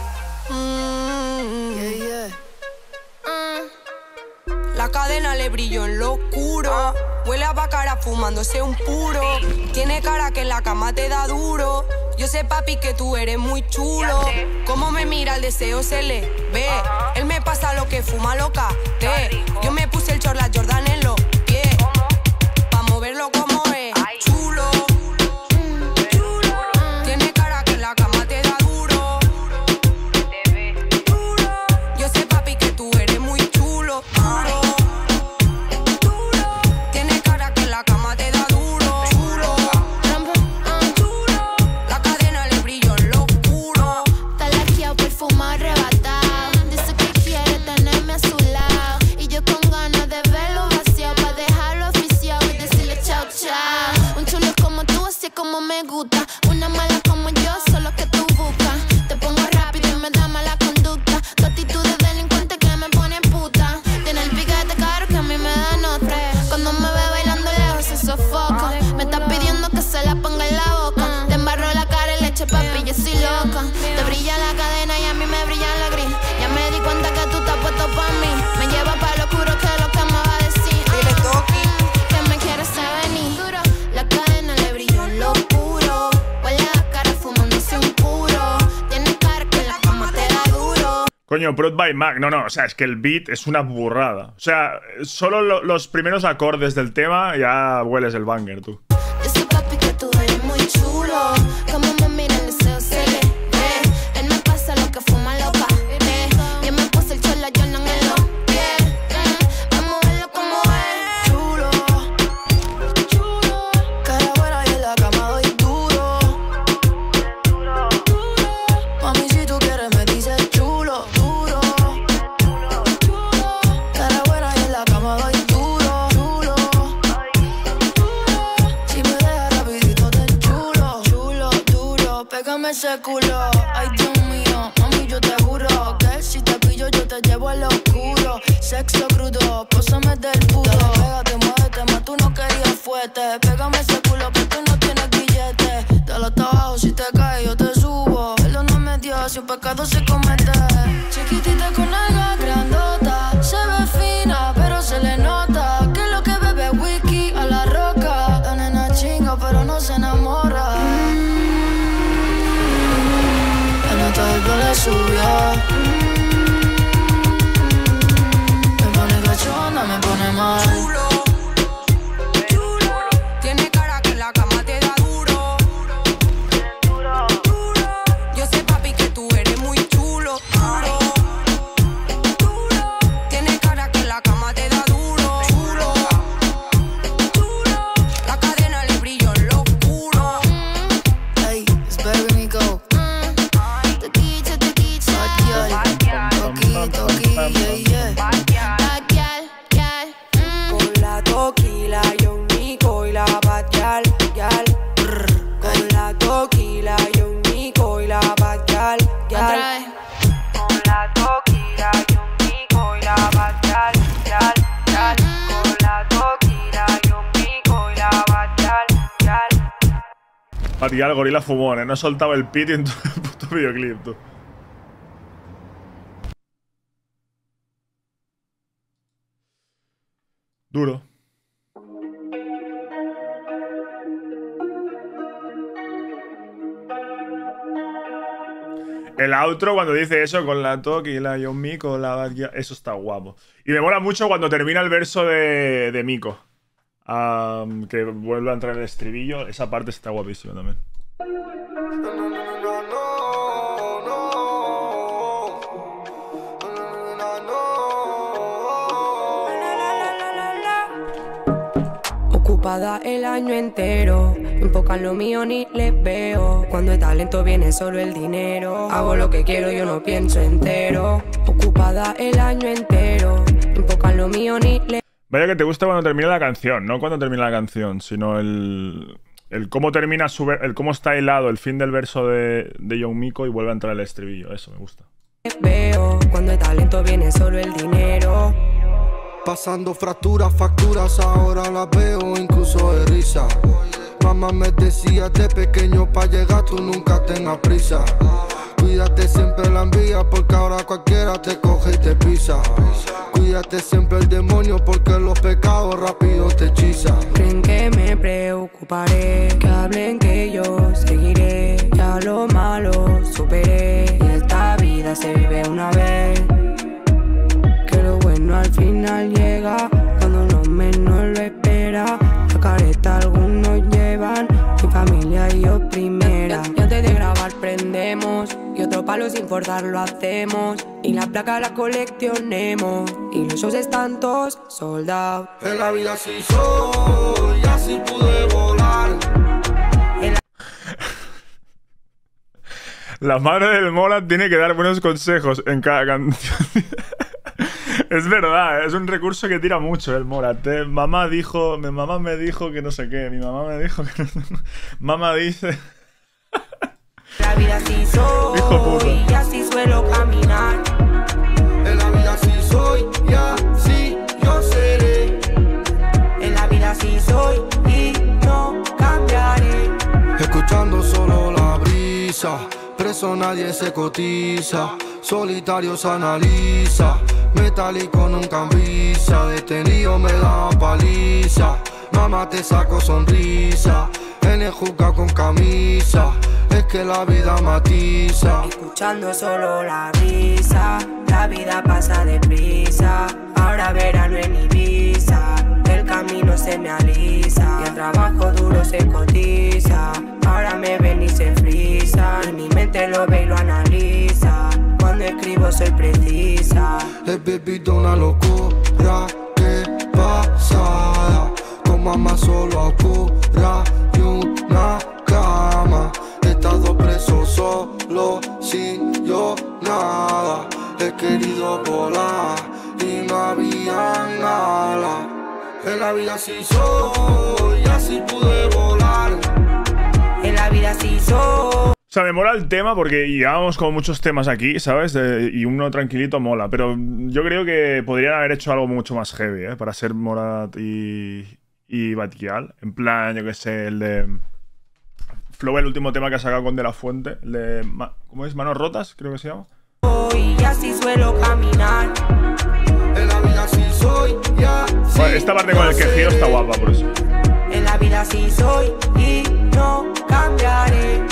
La cadena le brilló en lo oscuro. Huele a bacara fumándose un puro. Tiene cara que en la cama te da duro. Yo sé, papi, que tú eres muy chulo. Cómo me mira, el deseo se le ve. Él me pasa lo que fuma loca. Te. Yo me puse el short, la Jordan en los pies. Pa' moverlo como es. Chulo. Tiene cara que en la cama te da duro. Yo sé, papi, que tú eres muy chulo. Duro. Tiene cara que en la cama te da duro. Chulo. La cadena le brilló en lo oscuro. Talaqueado, perfumado, arrebatado. Dice que quiere tener gusta. Una mala como yo, solo que tú buscas. Te pongo rápido y me da mala conducta. Tu actitud de delincuente que me pone puta. Tiene el piquete caro que a mí me da nota. Cuando me ve bailando lejos se sofoca. Me está pidiendo que se la ponga en la boca. Te embarro la cara en leche, papi, yo soy loca. Te brilla la cadena y a mí me brilla la gris. Ya me di cuenta que tú estás puesto pa' mí. Me lleva pa' lo oscuro que lo que me va a decir. Dile Toki. Que me quieres venir. Duro, la cadena le brilló en lo puro. Huele a cara fumándose un puro. Tienes cara que la cama te da duro. Coño, Prod by Mac. No, no, o sea, es que el beat es una burrada. O sea, solo lo, los primeros acordes del tema ya hueles el banger, tú. Yo sé, papi, que tú eres muy chulo. Como me mira el deseo se le ve. Él me pasa lo que fuma loca. Eh. Yo me puse el chola Jordan en los pies. Eh. Vamos a verlo como es. Chulo, chulo. Cara buena y en la cama doy duro. Mami, si tú quieres me dices chulo, duro. Cara buena y en la cama doy duro. Chulo. Si me dejas rapidito te chulo. Chulo, duro. Pégame ese culo. Ay, Dios mío, mami, yo te juro que si te pillo yo te llevo al oscuro. Sexo crudo, pósame del puto. Dale, pégate, muévete, más tú no querías fuerte. Pégame ese culo que tú no tienes billete. Dale hasta abajo, si te caes yo te subo. Perdóname Dios, si un pecado se comete. Chiquitita con alga grandota. Se ve fina, pero se le nota que lo que bebe es whisky a la roca. La nena chinga, pero no se enamora. La nota del pelo le subió. Me pone cachonda, me pone mal. Chulo, chulo. Tiene cara que en la cama te da duro. Duro. Yo sé, papi, que tú eres muy chulo. Duro. Duro. Tiene cara que en la cama te da duro. Chulo. Duro. La cadena le brilló en lo oscuro. Hey, it's Baby Nico. Te quicho, te quicho. Bad girl. Toki, toki, yeah, yeah. Bad girl, girl. Mm. Con la Toki, la Young Nico y la Bad Girl, girl. Brr. Con la Toki, la Young Nico y la Bad Girl, Otra girl. vez. Con la Toki, la Young Nico y la Bad Girl, girl, girl. Con la Toki, la Young Nico y la Bad Girl, girl. Patial, gorila fumón, ¿eh? No soltaba el pit en todo el puto videoclip, tú. Duro. El outro cuando dice eso con la Toki, la John Miko, la Bad Girl, eso está guapo. Y me mola mucho cuando termina el verso de, de Miko. Um, que vuelve a entrar el estribillo. Esa parte está guapísima también. Ocupada el año entero, enfocan lo mío ni les veo. Cuando el talento viene solo el dinero. Hago lo que quiero, yo no pienso entero. Ocupada el año entero, enfocan lo mío ni les. Vaya que te gusta cuando termina la canción, no cuando termina la canción, sino el, el cómo termina su ver, el cómo está hilado el fin del verso de, de Young Miko y vuelve a entrar el estribillo. Eso me gusta. Veo cuando el talento viene solo el dinero. Pasando fracturas, facturas, ahora las veo incluso de risa. Mamá me decía de pequeño pa' llegar tú nunca tengas prisa. Cuídate siempre la envidia porque ahora cualquiera te coge y te pisa. Cuídate siempre el demonio porque los pecados rápido te hechizan. Creen que me preocuparé, que hablen que yo seguiré. Ya lo malo superé y esta vida se vive una vez. Que lo bueno al final llega cuando uno menos lo espera. La careta algunos llevan, mi familia y yo primera. Y antes de grabar prendemos y otro palo sin forzar lo hacemos. Y la placa la coleccionemos y los shows están todos sold out. En la vida así soy y así pude volar. La madre del Morat tiene que dar buenos consejos en cada canción. Es verdad, es un recurso que tira mucho el Morat. ¿eh? Mamá dijo, mi mamá me dijo que no sé qué, mi mamá me dijo que no sé qué. Mamá dice... la vida así soy. Hijo puta. Y así suelo caminar. En la vida así soy y así yo seré. En la vida así soy y no cambiaré. Escuchando solo la brisa, preso nadie se cotiza, solitario se analiza, metálico nunca avisa, detenido me da paliza, mamá te saco sonrisa, en el juca con camisa, es que la vida matiza. Escuchando solo la brisa, la vida pasa deprisa, ahora verano en Ibiza, el camino se me alisa, y el trabajo duro se cotiza, ahora me ven y se frisa, y mi mente lo ve y lo analiza, cuando escribo soy precisa. He vivido una locura que pasada, con mamá solo oscura y una cama, he estado preso solo sin yo nada, he querido volar y no había nada. En la vida así soy, y así pude volar. En la vida así soy. O sea, me mola el tema porque llevamos como muchos temas aquí, ¿sabes? De, y uno tranquilito mola. Pero yo creo que podrían haber hecho algo mucho más heavy, ¿eh? Para ser Morat y, y Batguial. En plan, yo qué sé, el de... Flow, el último tema que ha sacado con De La Fuente. El de... ¿Cómo es? Manos Rotas, creo que se llama. Y así suelo caminar. En la vida así soy, y así Bueno, esta parte con el quejido está guapa, por eso. En la vida así soy y no cambiaré.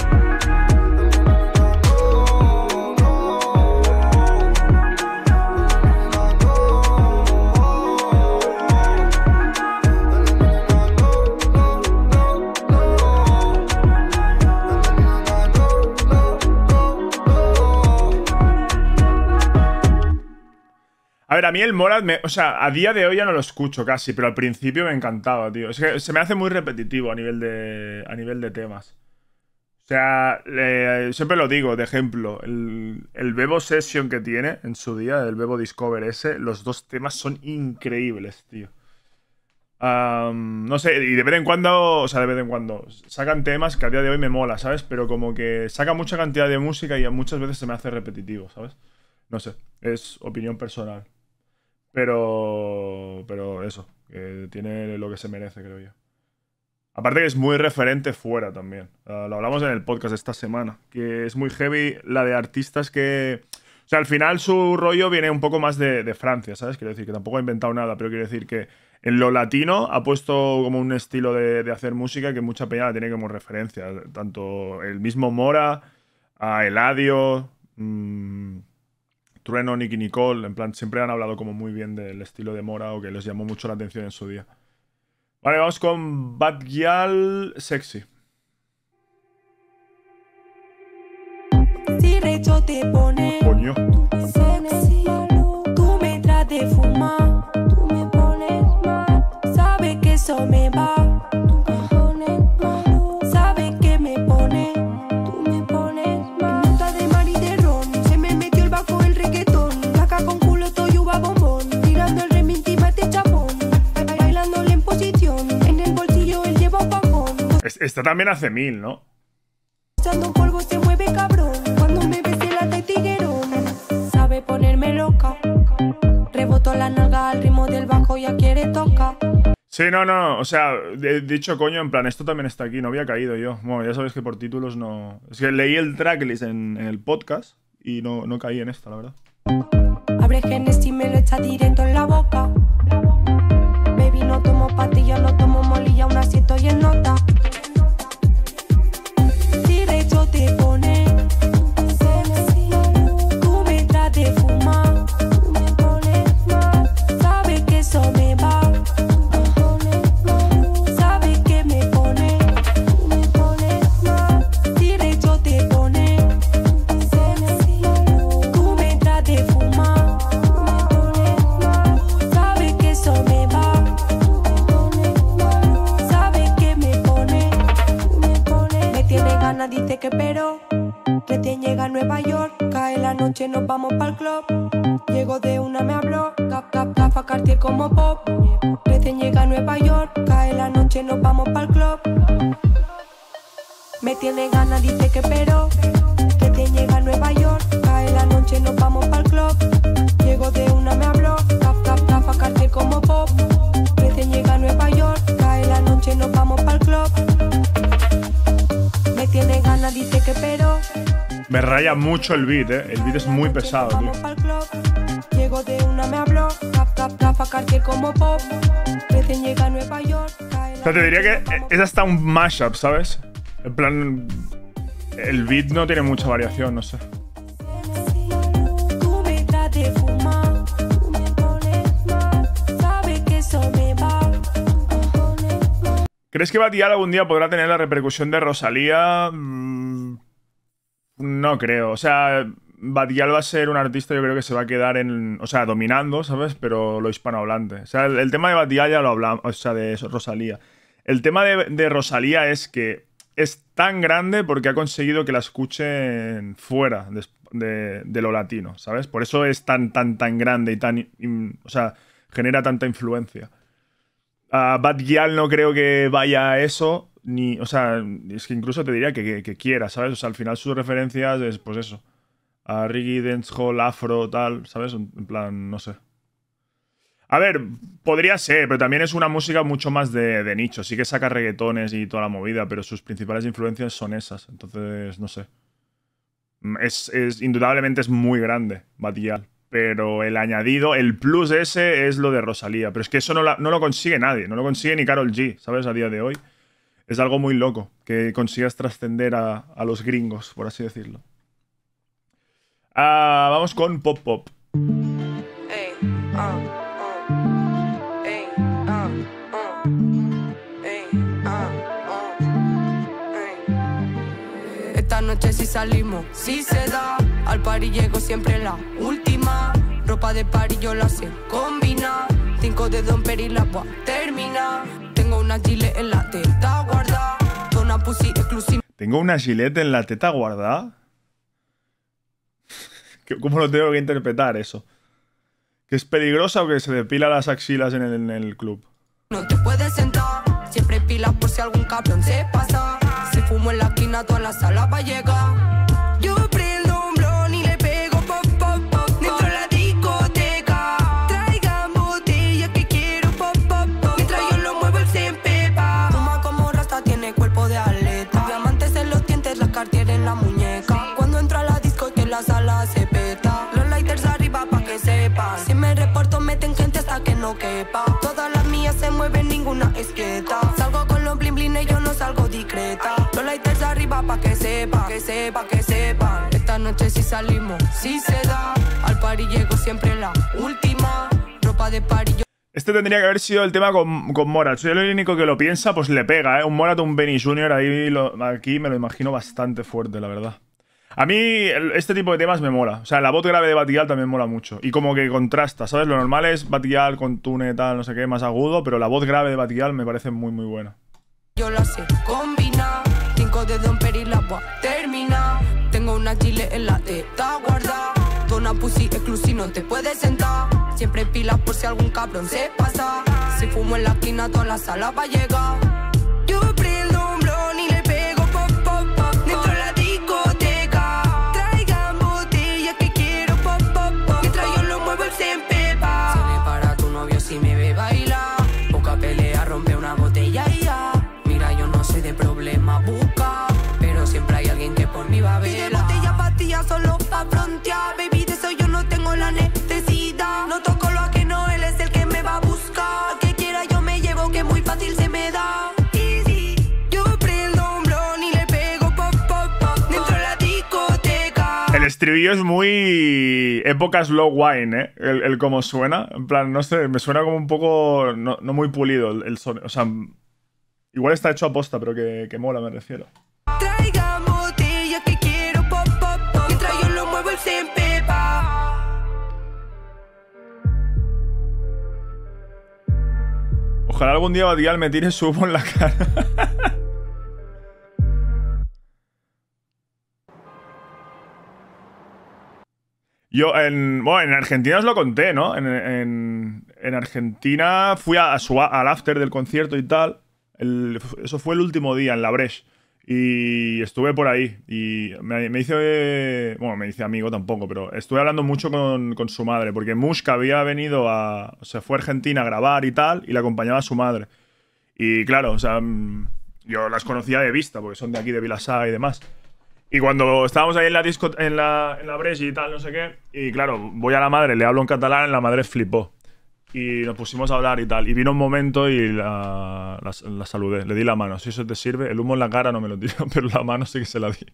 A ver, a mí el Morat, me, o sea, a día de hoy ya no lo escucho casi, pero al principio me encantaba, tío. Es que se me hace muy repetitivo a nivel de, a nivel de temas. O sea, le, siempre lo digo, de ejemplo, el, el Bebo Session que tiene en su día, el Bebo Discover ese, los dos temas son increíbles, tío. Um, no sé, y de vez en cuando, o sea, de vez en cuando, sacan temas que a día de hoy me mola, ¿sabes? Pero como que saca mucha cantidad de música y muchas veces se me hace repetitivo, ¿sabes? No sé, es opinión personal. Pero, pero eso, que tiene lo que se merece, creo yo. Aparte que es muy referente fuera también. Uh, lo hablamos en el podcast esta semana, que es muy heavy la de artistas que... O sea, al final su rollo viene un poco más de, de Francia, ¿sabes? Quiero decir que tampoco ha inventado nada, pero quiero decir que en lo latino ha puesto como un estilo de, de hacer música que mucha peña la tiene como referencia. Tanto el mismo Mora, a Eladio... Mmm, Trueno, Nicky Nicole, en plan, siempre han hablado como muy bien del estilo de Mora o que les llamó mucho la atención en su día. Vale, vamos con Batguial Sexy. Si recho te pone Coño. sexy, tú me traes de fumar, tú me pones mal, sabes que eso me va, tú me pones mal, sabes que me pone, tú me pones mal. Nota de mar y de ron, se me metió el bajo el reggaetón, placa con culo estoy uva bombón, tirando el remix encima de chapón, bailándole en posición, en el bolsillo él lleva un bajón. Esta también hace mil, ¿no? Echando polvo se mueve cabrón, cuando me ves el lata y tiguerón, sabe ponerme loca, reboto la nalga al ritmo del bajo, ya quiere tocar. Sí, no, no, o sea, he dicho coño, en plan, esto también está aquí, no había caído yo. Bueno, ya sabéis que por títulos no... Es que leí el tracklist en, en el podcast y no, no caí en esta, la verdad. Abre Genesis y me lo echa directo en la boca. Baby, no tomo pastillas, no tomo molilla, aún así estoy en nota. Si recho te pone sexy, tú me traes de fumar, tú me pones mal, sabes que eso me va, tú me pones mal, sabes que me pone, tú me pones mal. Si recho te pone sexy, tú me traes de fumar, tú me pones mal, sabes que eso me va, tú me pones mal, sabes que me pone, tú me pones. Me tiene ganas, dice que pero recién llega a Nueva York, cae la noche, nos vamos pa'l club. Llego de una, me habló, gaf, gaf, gafa, Cartier como pop. Recién llega a Nueva York, cae la noche, nos vamos pa'l club. Me tiene ganas, dice que pero que te llega a Nueva York. Cae la noche, nos vamos pa'l club. Llego de una, me habló. Tap, tap, tap, a cartier como pop. Recién llega a Nueva York. Cae la noche, nos vamos pa'l club. Me tiene ganas, dice que pero. Me raya mucho el beat, eh. El beat es muy pesado, tío. Llego de una, me habló. Tap, tap, tap, a cartier como pop. Recién llega a Nueva York. O sea, te diría que es hasta un mashup, ¿sabes? En plan, el beat no tiene mucha variación, no sé. Tú me tratas de fumar, tú me pones mal, sabes que eso me va. ¿Crees que Bad Gyal algún día podrá tener la repercusión de Rosalía? Mm, no creo. O sea, Bad Gyal va a ser un artista, yo creo que se va a quedar en... O sea, dominando, ¿sabes? Pero lo hispanohablante. O sea, el, el tema de Bad Gyal ya lo hablamos, o sea, de Rosalía. El tema de, de Rosalía es que es tan grande porque ha conseguido que la escuchen fuera de, de, de lo latino, ¿sabes? Por eso es tan, tan, tan grande y tan... Y, o sea, genera tanta influencia. Uh, Bad Gyal no creo que vaya a eso, ni... O sea, es que incluso te diría que, que, que quiera, ¿sabes? O sea, al final sus referencias es, pues eso. A reggae, dancehall, afro, tal, ¿sabes? En plan, no sé. A ver, podría ser, pero también es una música mucho más de, de nicho. Sí que saca reggaetones y toda la movida, pero sus principales influencias son esas. Entonces, no sé. Es, es, indudablemente es muy grande, Bad Gyal. Pero el añadido, el plus ese es lo de Rosalía. Pero es que eso no, la, no lo consigue nadie. No lo consigue ni Karol G, ¿sabes? A día de hoy. Es algo muy loco que consigas trascender a, a los gringos, por así decirlo. Uh, vamos con Pop Pop. Ey, uh. Esta noche si salimos, si se da. Al party llego siempre la última. Ropa de party yo la sé combinar. Cinco de Don Peri la voy a terminar. Tengo una gilet en la teta guardada. Una pussy exclusiva. ¿Tengo una gilet en la teta guardada? ¿Cómo lo tengo que interpretar eso? ¿Que es peligrosa o que se depila las axilas en el, en el club? No te puedes sentar. Siempre pilas por si algún cabrón se pasa. Si fumo en la esquina, toda la sala va a llegar. Yo prendo un blon y le pego pop, pop, pop. Dentro de la discoteca. Traigan botellas que quiero pop, pop, pop. Mientras yo lo muevo, el se empepa. Fuma como rasta, tiene cuerpo de atleta. Diamantes en los dientes, las Cartier en la muñeca. Cuando entra a la disco, que la sala se peta. Los lighters arriba pa' que sepa. Si me reporto, meten gente hasta que no quepa. Todas las mías se mueven, ninguna es quieta. Salgo con los bling bling y yo no salgo discreta. Los lighters arriba pa' que sepa, que sepa, que sepa. Esta noche si salimos, si se da. Al party llego siempre la última. Ropa de party yo... Este tendría que haber sido el tema con, con Morat. Soy el único que lo piensa, pues le pega, ¿eh? Un Morat o un Benny junior ahí lo, aquí me lo imagino bastante fuerte, la verdad. A mí el, este tipo de temas me mola. O sea, la voz grave de Bad Gyal también mola mucho. Y como que contrasta, ¿sabes? Lo normal es Bad Gyal con tune tal, no sé qué, más agudo. Pero la voz grave de Bad Gyal me parece muy, muy buena. Yo la sé combinar. Cinco de Don Peri la voy a terminar. Tengo una gilet en la teta guardada. Una pussy exclusiva, no te puedes sentar. Siempre pilas por si algún cabrón se pasa. Si fumo en la esquina, toda la sala va a llegar. Yo prendo un blon y le pego pop, pop, pop. Dentro de la discoteca. Traigan botellas que quiero pop, pop, pop. Mientras yo lo muevo, el se empepa. Sale para tu novio si me ve bailar. Poca pelea, rompe una botella y ya. Mira, yo no soy de problema, busca. Pero siempre hay alguien que por mí va a ver. Y de botella pastilla solo pa' frontear, baby. De eso yo no tengo la necesidad. No toco lo que no, él es el que me va a buscar. Al que quiera yo me llevo, que muy fácil se me da. Easy. Yo prendo un blon y le pego pop, pop, pop. Dentro de la discoteca. El estribillo es muy... época slow wine, ¿eh? El, el cómo suena. En plan, no sé, me suena como un poco... No, no muy pulido el, el sonido. O sea, igual está hecho a posta, pero que, que mola, me refiero. Traigan botellas que quiero pop, pop, pop. Mientras yo lo muevo, el se empepa. Ojalá algún día Bad Gyal me tire su humo en la cara. Yo en, bueno, en Argentina os lo conté, ¿no? En, en, en Argentina fui a, a su, al after del concierto y tal. El, eso fue el último día en La Breche. Y estuve por ahí. Y me, me hice... Bueno, me hice amigo tampoco, pero estuve hablando mucho con, con su madre. Porque Mushka había venido a... Se fue a Argentina a grabar y tal, y le acompañaba a su madre. Y claro, o sea... Yo las conocía de vista, porque son de aquí, de Vilassar y demás. Y cuando estábamos ahí en la disco, en la, en la Bresi y tal, no sé qué, y claro, voy a la madre, le hablo en catalán, la madre flipó. Y nos pusimos a hablar y tal. Y vino un momento y la, la, la saludé, le di la mano. Si eso te sirve, el humo en la cara no me lo dio, pero la mano sí que se la di.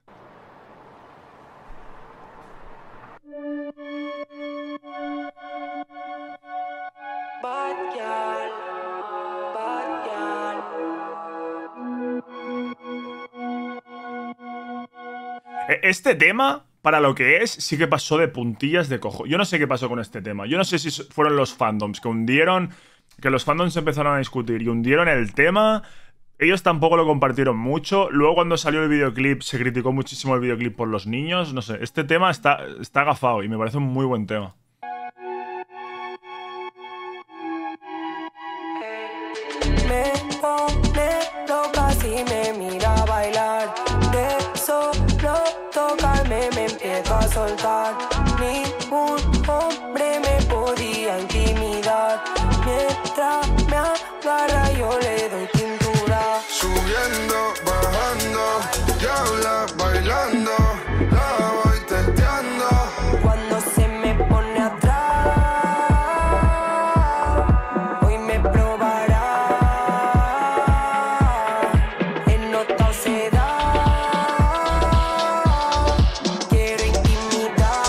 Este tema, para lo que es, sí que pasó de puntillas de cojo. Yo no sé qué pasó con este tema. Yo no sé si fueron los fandoms que hundieron, que los fandoms empezaron a discutir y hundieron el tema. Ellos tampoco lo compartieron mucho. Luego cuando salió el videoclip se criticó muchísimo el videoclip por los niños. No sé, este tema está, está agafado y me parece un muy buen tema. Me pone loca si me mira a bailar. De solo tocarme me empiezo a soltar. Ningún hombre me podía intimidar. Mientras me agarra yo le doy cintura. Subiendo, bajando, diabla bailando, la voy testeando. Cuando se me pone atrás, hoy me probará. En nota se da. Quiero intimidar.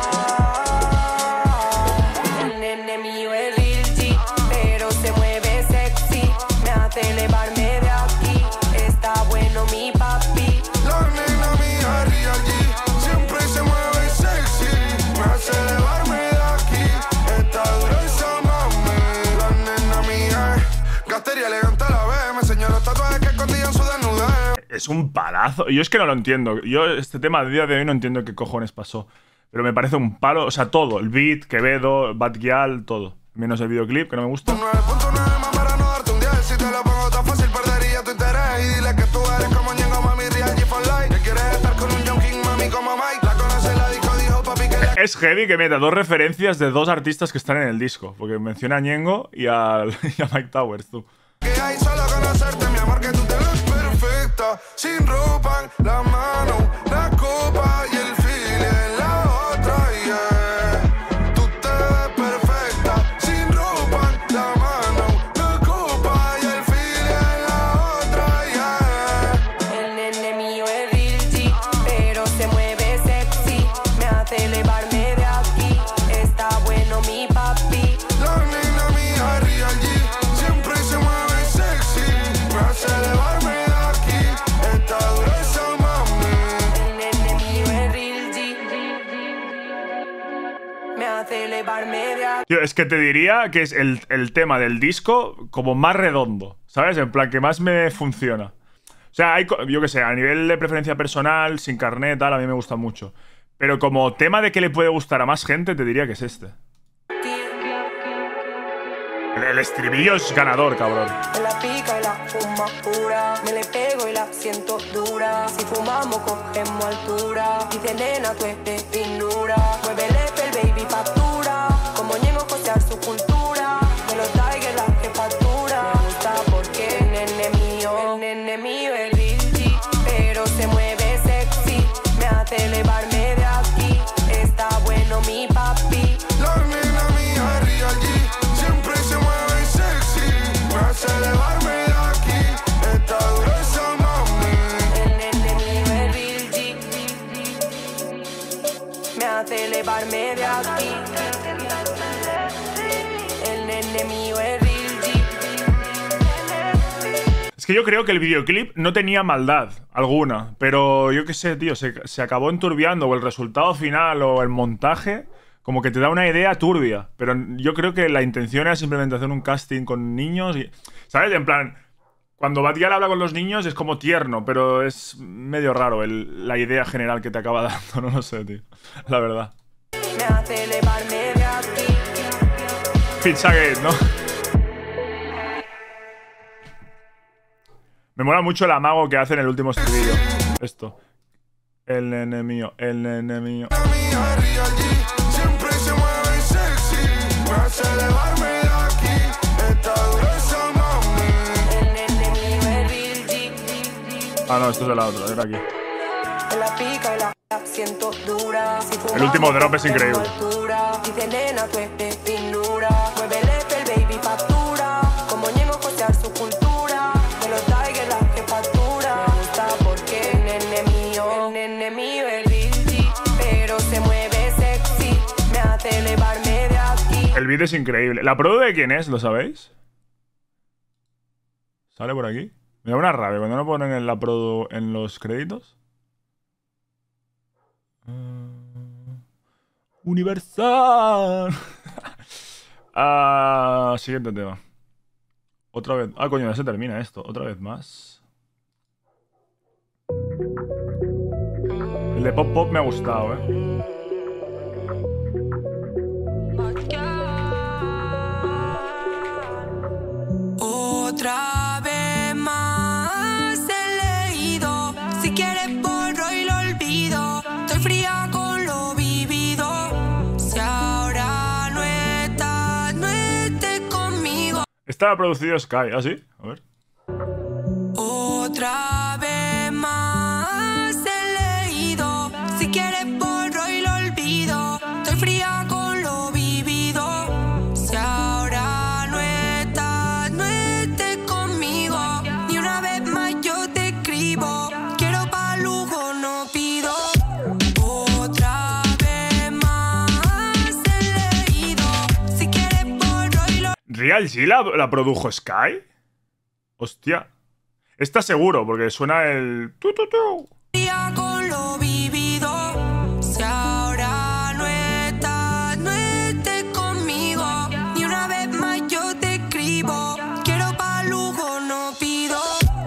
El nene mío es real G, pero se mueve sexy. Me hace elevarme de aquí. Está bueno mi papi. La nena mía real G, siempre se mueve sexy. Me hace elevarme de aquí. Está dura esa mami. La nena mía, gastería elegante a la vez. Me enseñó los tatuajes que escondían su desnudez. Es un palazo. Yo es que no lo entiendo. Yo este tema a día de hoy no entiendo qué cojones pasó. Pero me parece un palo. O sea, todo. El beat, Quevedo, Bad Gyal, todo. Menos el videoclip, que no me gusta. nueve punto nueve más para no darte un diez. Si te lo pongo tan fácil perdería tu interés. Y dile que tú eres como Ñengo, mami, real G for life. Que quieres estar con un Young King, mami, como Mike. La conoce la disco, dijo papi que la... Es heavy que meta dos referencias de dos artistas que están en el disco. Porque menciona a Ñengo y a, y a Mike Towers, tú. Que hay solo conocerte, mi amor, que tú te ves perfecta. Sin ropa en la mano, la copa y el fil en la otra, yeah. Tú te ves perfecta. Sin ropa en la mano, la copa y el fil en la otra, yeah. El nene mío es real G, pero se mueve sexy. Me hace elevarme de aquí. Está bueno mi papi. La nena mía real G, siempre se mueve sexy. Me hace elevarme de aquí. Está dura esa mami. El nene mío es real G. Me hace elevarme de aquí. Tío, es que te diría que es el, el tema del disco como más redondo, ¿sabes? En plan, que más me funciona. O sea, hay, co- yo qué sé, a nivel de preferencia personal, sin carnet, tal, a mí me gusta mucho. Pero como tema de que le puede gustar a más gente, te diría que es este. El, el estribillo es ganador, cabrón. Me la pica y la fuma pura. Me le pego y la siento dura. Si fumamos cogemos altura. Dice nena, tú eres finura. Muévele el baby factura. Como Ñengo costear su cultura. Me lo traiga la jefatura. Me gusta porque el nene mío, el nene mío es real G, pero se mueve sexy. Me hace elevarme de aquí. Está bueno mi papi. La nena mía real G, siempre se mueve sexy. Me hace elevarme de aquí. Está dura esa mami. El nene mío es real G, me hace elevarme de aquí. El nene mío es real G. Es que yo creo que el videoclip no tenía maldad alguna, pero yo qué sé, tío, se, se acabó enturbiando, o el resultado final o el montaje, como que te da una idea turbia. Pero yo creo que la intención era simplemente hacer un casting con niños y... ¿Sabes? En plan, cuando Bad Gyal habla con los niños es como tierno, pero es medio raro el- la idea general que te acaba dando, no lo sé, tío. La verdad. Me hace elevarme de aquí. Pizzagate, ¿no? Me mola mucho el amago que hace en el último estribillo. Esto. El nene mío, el nene mío. Siempre se mueve sexy, me hace elevarme de aquí. Esta gruesa mami. El nene mío es Real G. Ah, no, esto es de la otra, era aquí. En la pica y la siento dura. Si El último drop es increíble. Dice nena, tú eres finura. Muévele el baby factura. Como Ñengo costear su cultura. De los Tigers la jefatura. Me gusta porque el nene mío, el nene mío es Real G. Pero se mueve sexy. Me hace elevarme de aquí. El beat es increíble. ¿La produ de quién es? ¿Lo sabéis? ¿Sale por aquí? Me da una rabia cuando no ponen en la produ en los créditos. Uh, Universal. uh, siguiente tema. Otra vez. Ah, coño, ya se termina esto. Otra vez más. El de Pop Pop me ha gustado, eh. Otra vez más he leído. Si quieres borro y lo olvido. Estoy fría con lo vivido. Si ahora no estás, no estés conmigo. Estaba producido Sky, ¿ah, sí? A ver. Otra vez más he leído. Si quieres borro y lo olvido. Estoy fría con lo vivido. Si ahora no estás, no estés conmigo. Ni una vez más yo te escribo. Quiero pa' lujo, no pido. Otra vez más he leído. Si quieres borro y lo... ¿Real G la, la produjo Sky? Hostia. Está seguro, porque suena el... Tu, tu, tu. Con lo vivido. Si ahora no estás, no estés conmigo. Ni una vez más yo te escribo. Quiero pa' lujo, no pido.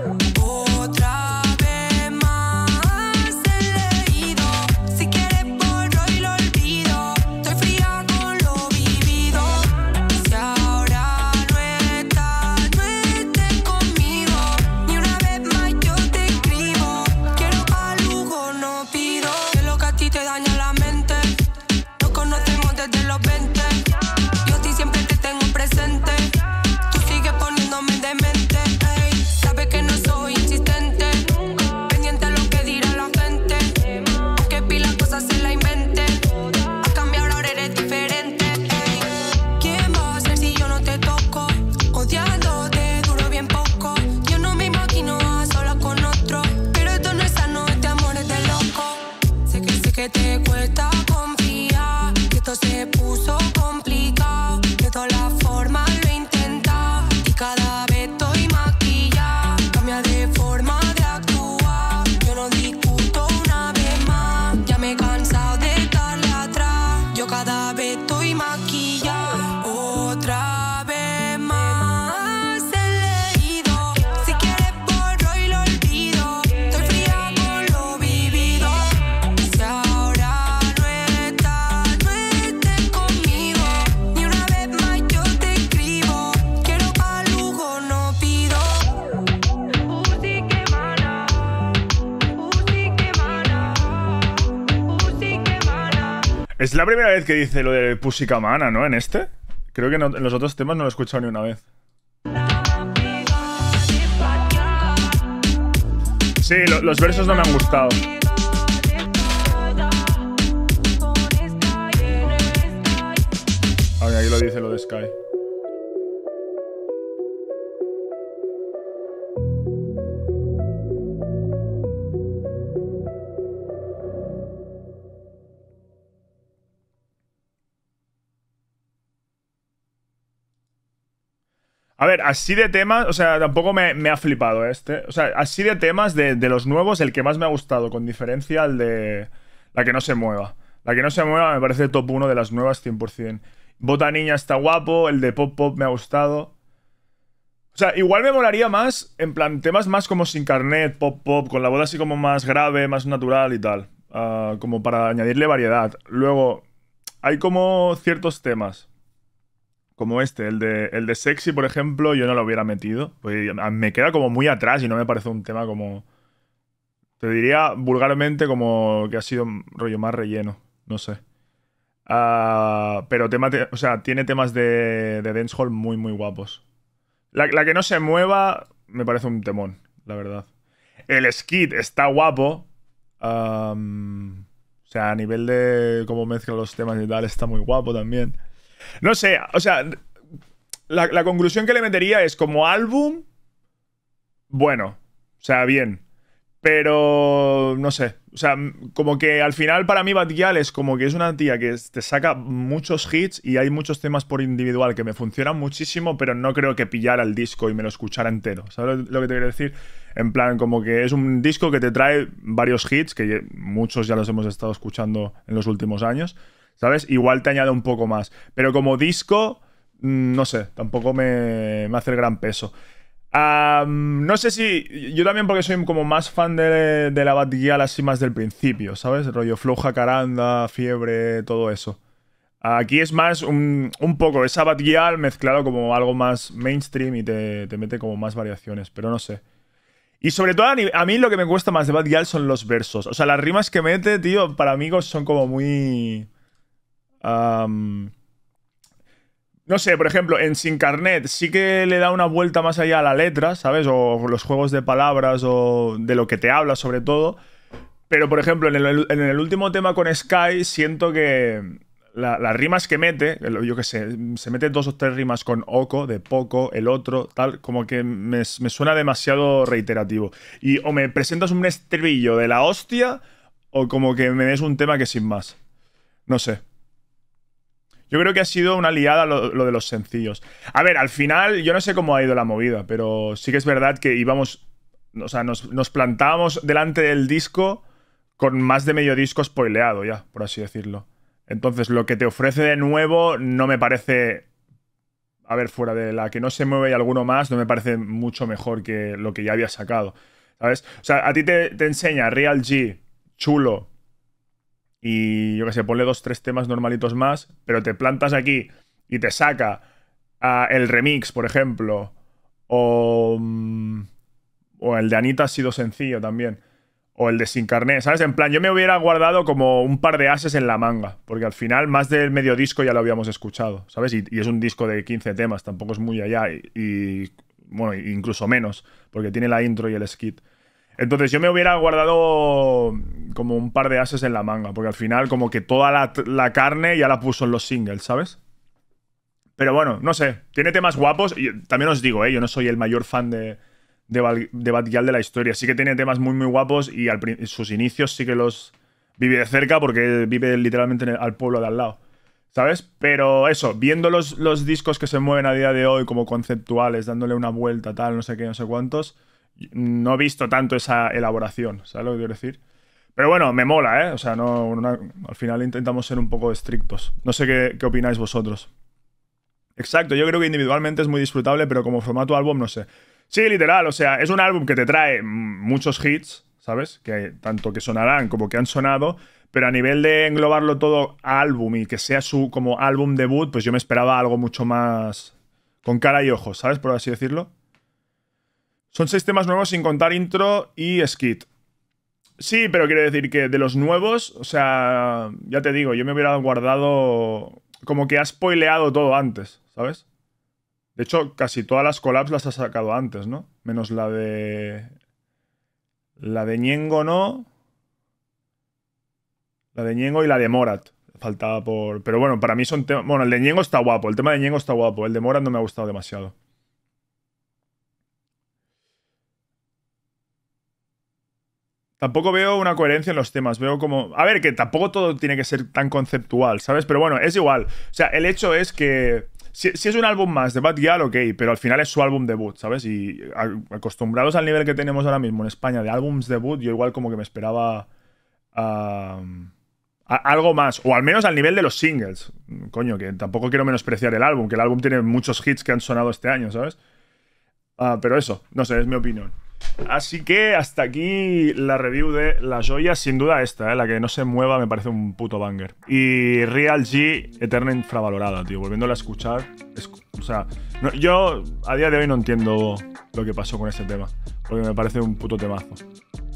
Otra vez más he leído. Si quieres borro y lo olvido. Estoy fría con lo vivido. Si ahora no estás, no estés conmigo. Ni una vez más yo te escribo. Quiero pa' lujo, no pido. Que lo que a ti te daña la mente. Nos conocemos desde los veinte. Yo a ti siempre te tengo presente. Tú sigues poniéndome demente. Ey, sabes que no soy insistente. Pendiente a lo que dirá la gente. Aunque pila cosas se la invente. Has cambiado, ahora eres diferente. Ey, ¿quién va a ser si yo no te toco? Odiándote duro bien poco. Yo no me imagino a solas con otro. Pero esto no es sano, este amor es de loco. Sé que sé que te cuesta confiar. Que esto se puso complicado. De todas las formas lo he intentado. Y cada vez estoy maquillada. Cambia de forma de actuar. Yo no discuto una vez más. Ya me he cansado de estarle atrás. Yo cada vez estoy maquillada. Otra vez más he leído. Si quieres borro y lo olvido. Estoy fría con lo vivido. Si ahora no estás, no estés conmigo. Ni una vez más yo te escribo. Quiero pa' lujo, no pido. Pussy que mala. Pussy que mala. Pussy que mala. Es la primera vez que dice lo de Pussycamana, ¿no? En este. Creo que no- en los otros temas no lo he escuchado ni una vez. Sí, lo- los versos no me han gustado. A ver, ahí lo dice lo de Sky. A ver, así de temas, o sea, tampoco me, me ha flipado este. O sea, así de temas de, de los nuevos, el que más me ha gustado, con diferencia, el de La que no se mueva. La que no se mueva me parece top uno de las nuevas cien por cien. Bota Niña está guapo, el de Pop Pop me ha gustado. O sea, igual me molaría más, en plan, temas más como Sin Carnet, Pop Pop, con la voz así como más grave, más natural y tal. Uh, como para añadirle variedad. Luego, hay como ciertos temas como este, el de, el de Sexy, por ejemplo, yo no lo hubiera metido. Pues me queda como muy atrás y no me parece un tema como... Te diría vulgarmente como que ha sido rollo más relleno. No sé. Uh, pero tema te, o sea, tiene temas de, de dancehall muy, muy guapos. La, la que no se mueva me parece un temón, la verdad. El skit está guapo. Um, o sea, a nivel de cómo mezcla los temas y tal, está muy guapo también. No sé, o sea, la, la conclusión que le metería es como álbum, bueno, o sea, bien. Pero, no sé, o sea, como que al final para mí Bad Gyal es como que es una tía que te saca muchos hits y hay muchos temas por individual que me funcionan muchísimo, pero no creo que pillara el disco y me lo escuchara entero. ¿Sabes lo que te quiero decir? En plan, como que es un disco que te trae varios hits, que muchos ya los hemos estado escuchando en los últimos años, ¿sabes? Igual te añade un poco más. Pero como disco, no sé, tampoco me, me hace el gran peso. Um, no sé si... Yo también porque soy como más fan de, de la Bad Gyal así más del principio, ¿sabes? Rollo Flow Jacaranda, Fiebre, todo eso. Aquí es más un, un poco esa Bad Gyal mezclado como algo más mainstream y te, te mete como más variaciones, pero no sé. Y sobre todo a, a mí lo que me cuesta más de Bad Gyal son los versos. O sea, las rimas que mete, tío, para amigos son como muy... Um, No sé, por ejemplo, en Sin Carnet sí que le da una vuelta más allá a la letra, ¿sabes? O los juegos de palabras o de lo que te habla, sobre todo. Pero, por ejemplo, en el, en el último tema con Sky siento que la, las rimas que mete, yo qué sé, se mete dos o tres rimas con Oco, de poco, el otro, tal, como que me, me suena demasiado reiterativo. Y o me presentas un estribillo de la hostia o como que me des un tema que sin más. No sé. Yo creo que ha sido una liada lo, lo de los sencillos. A ver, al final, yo no sé cómo ha ido la movida, pero sí que es verdad que íbamos... O sea, nos, nos plantábamos delante del disco con más de medio disco spoileado ya, por así decirlo. Entonces, lo que te ofrece de nuevo no me parece... A ver, fuera de la que no se mueve y alguno más, no me parece mucho mejor que lo que ya había sacado, ¿sabes? O sea, a ti te, te enseña Real G, chulo... Y yo qué sé, ponle dos, tres temas normalitos más, pero te plantas aquí y te saca uh, el remix, por ejemplo, o, um, o el de Anita ha sido sencillo también, o el de Sin Carné, ¿sabes? En plan, yo me hubiera guardado como un par de ases en la manga, porque al final más del medio disco ya lo habíamos escuchado, ¿sabes? Y, y es un disco de quince temas, tampoco es muy allá, y, y bueno, incluso menos, porque tiene la intro y el skit. Entonces yo me hubiera guardado como un par de ases en la manga, porque al final como que toda la, la carne ya la puso en los singles, ¿sabes? Pero bueno, no sé, tiene temas guapos y también os digo, ¿eh? Yo no soy el mayor fan de, de, de Bad Gyal de la historia. Sí que tiene temas muy muy guapos y al, sus inicios sí que los vive de cerca porque vive literalmente en el, al pueblo de al lado, ¿sabes? Pero eso, viendo los, los discos que se mueven a día de hoy como conceptuales, dándole una vuelta, tal, no sé qué, no sé cuántos... No he visto tanto esa elaboración, ¿sabes lo que quiero decir? Pero bueno, me mola, ¿eh? O sea, no, no, al final intentamos ser un poco estrictos. No sé qué, qué opináis vosotros. Exacto, yo creo que individualmente es muy disfrutable, pero como formato álbum, no sé. Sí, literal, o sea, es un álbum que te trae muchos hits, ¿sabes? Que tanto que sonarán como que han sonado, pero a nivel de englobarlo todo a álbum y que sea su como álbum debut, pues yo me esperaba algo mucho más con cara y ojos, ¿sabes? Por así decirlo. Son seis temas nuevos sin contar intro y skit. Sí, pero quiero decir que de los nuevos, o sea, ya te digo, yo me hubiera guardado... Como que ha spoileado todo antes, ¿sabes? De hecho, casi todas las collabs las ha sacado antes, ¿no? Menos la de... La de Ñengo, ¿no? La de Ñengo y la de Morat. Faltaba por... Pero bueno, para mí son temas... Bueno, el de Ñengo está guapo, el tema de Ñengo está guapo, el de Morat no me ha gustado demasiado. Tampoco veo una coherencia en los temas. Veo como... A ver, que tampoco todo tiene que ser tan conceptual, ¿sabes? Pero bueno, es igual. O sea, el hecho es que... Si, si es un álbum más de Bad Gyal, ok, pero al final es su álbum debut, ¿sabes? Y acostumbrados al nivel que tenemos ahora mismo en España de álbums debut, yo igual como que me esperaba... Uh, a, algo más. O al menos al nivel de los singles. Coño, que tampoco quiero menospreciar el álbum, que el álbum tiene muchos hits que han sonado este año, ¿sabes? Uh, pero eso, no sé, es mi opinión. Así que hasta aquí la review de La Joya. Sin duda esta, ¿eh? La que no se mueva me parece un puto banger. Y Real G, eterna infravalorada, tío. Volviéndola a escuchar. Es, o sea, no, yo a día de hoy no entiendo lo que pasó con este tema. Porque me parece un puto temazo.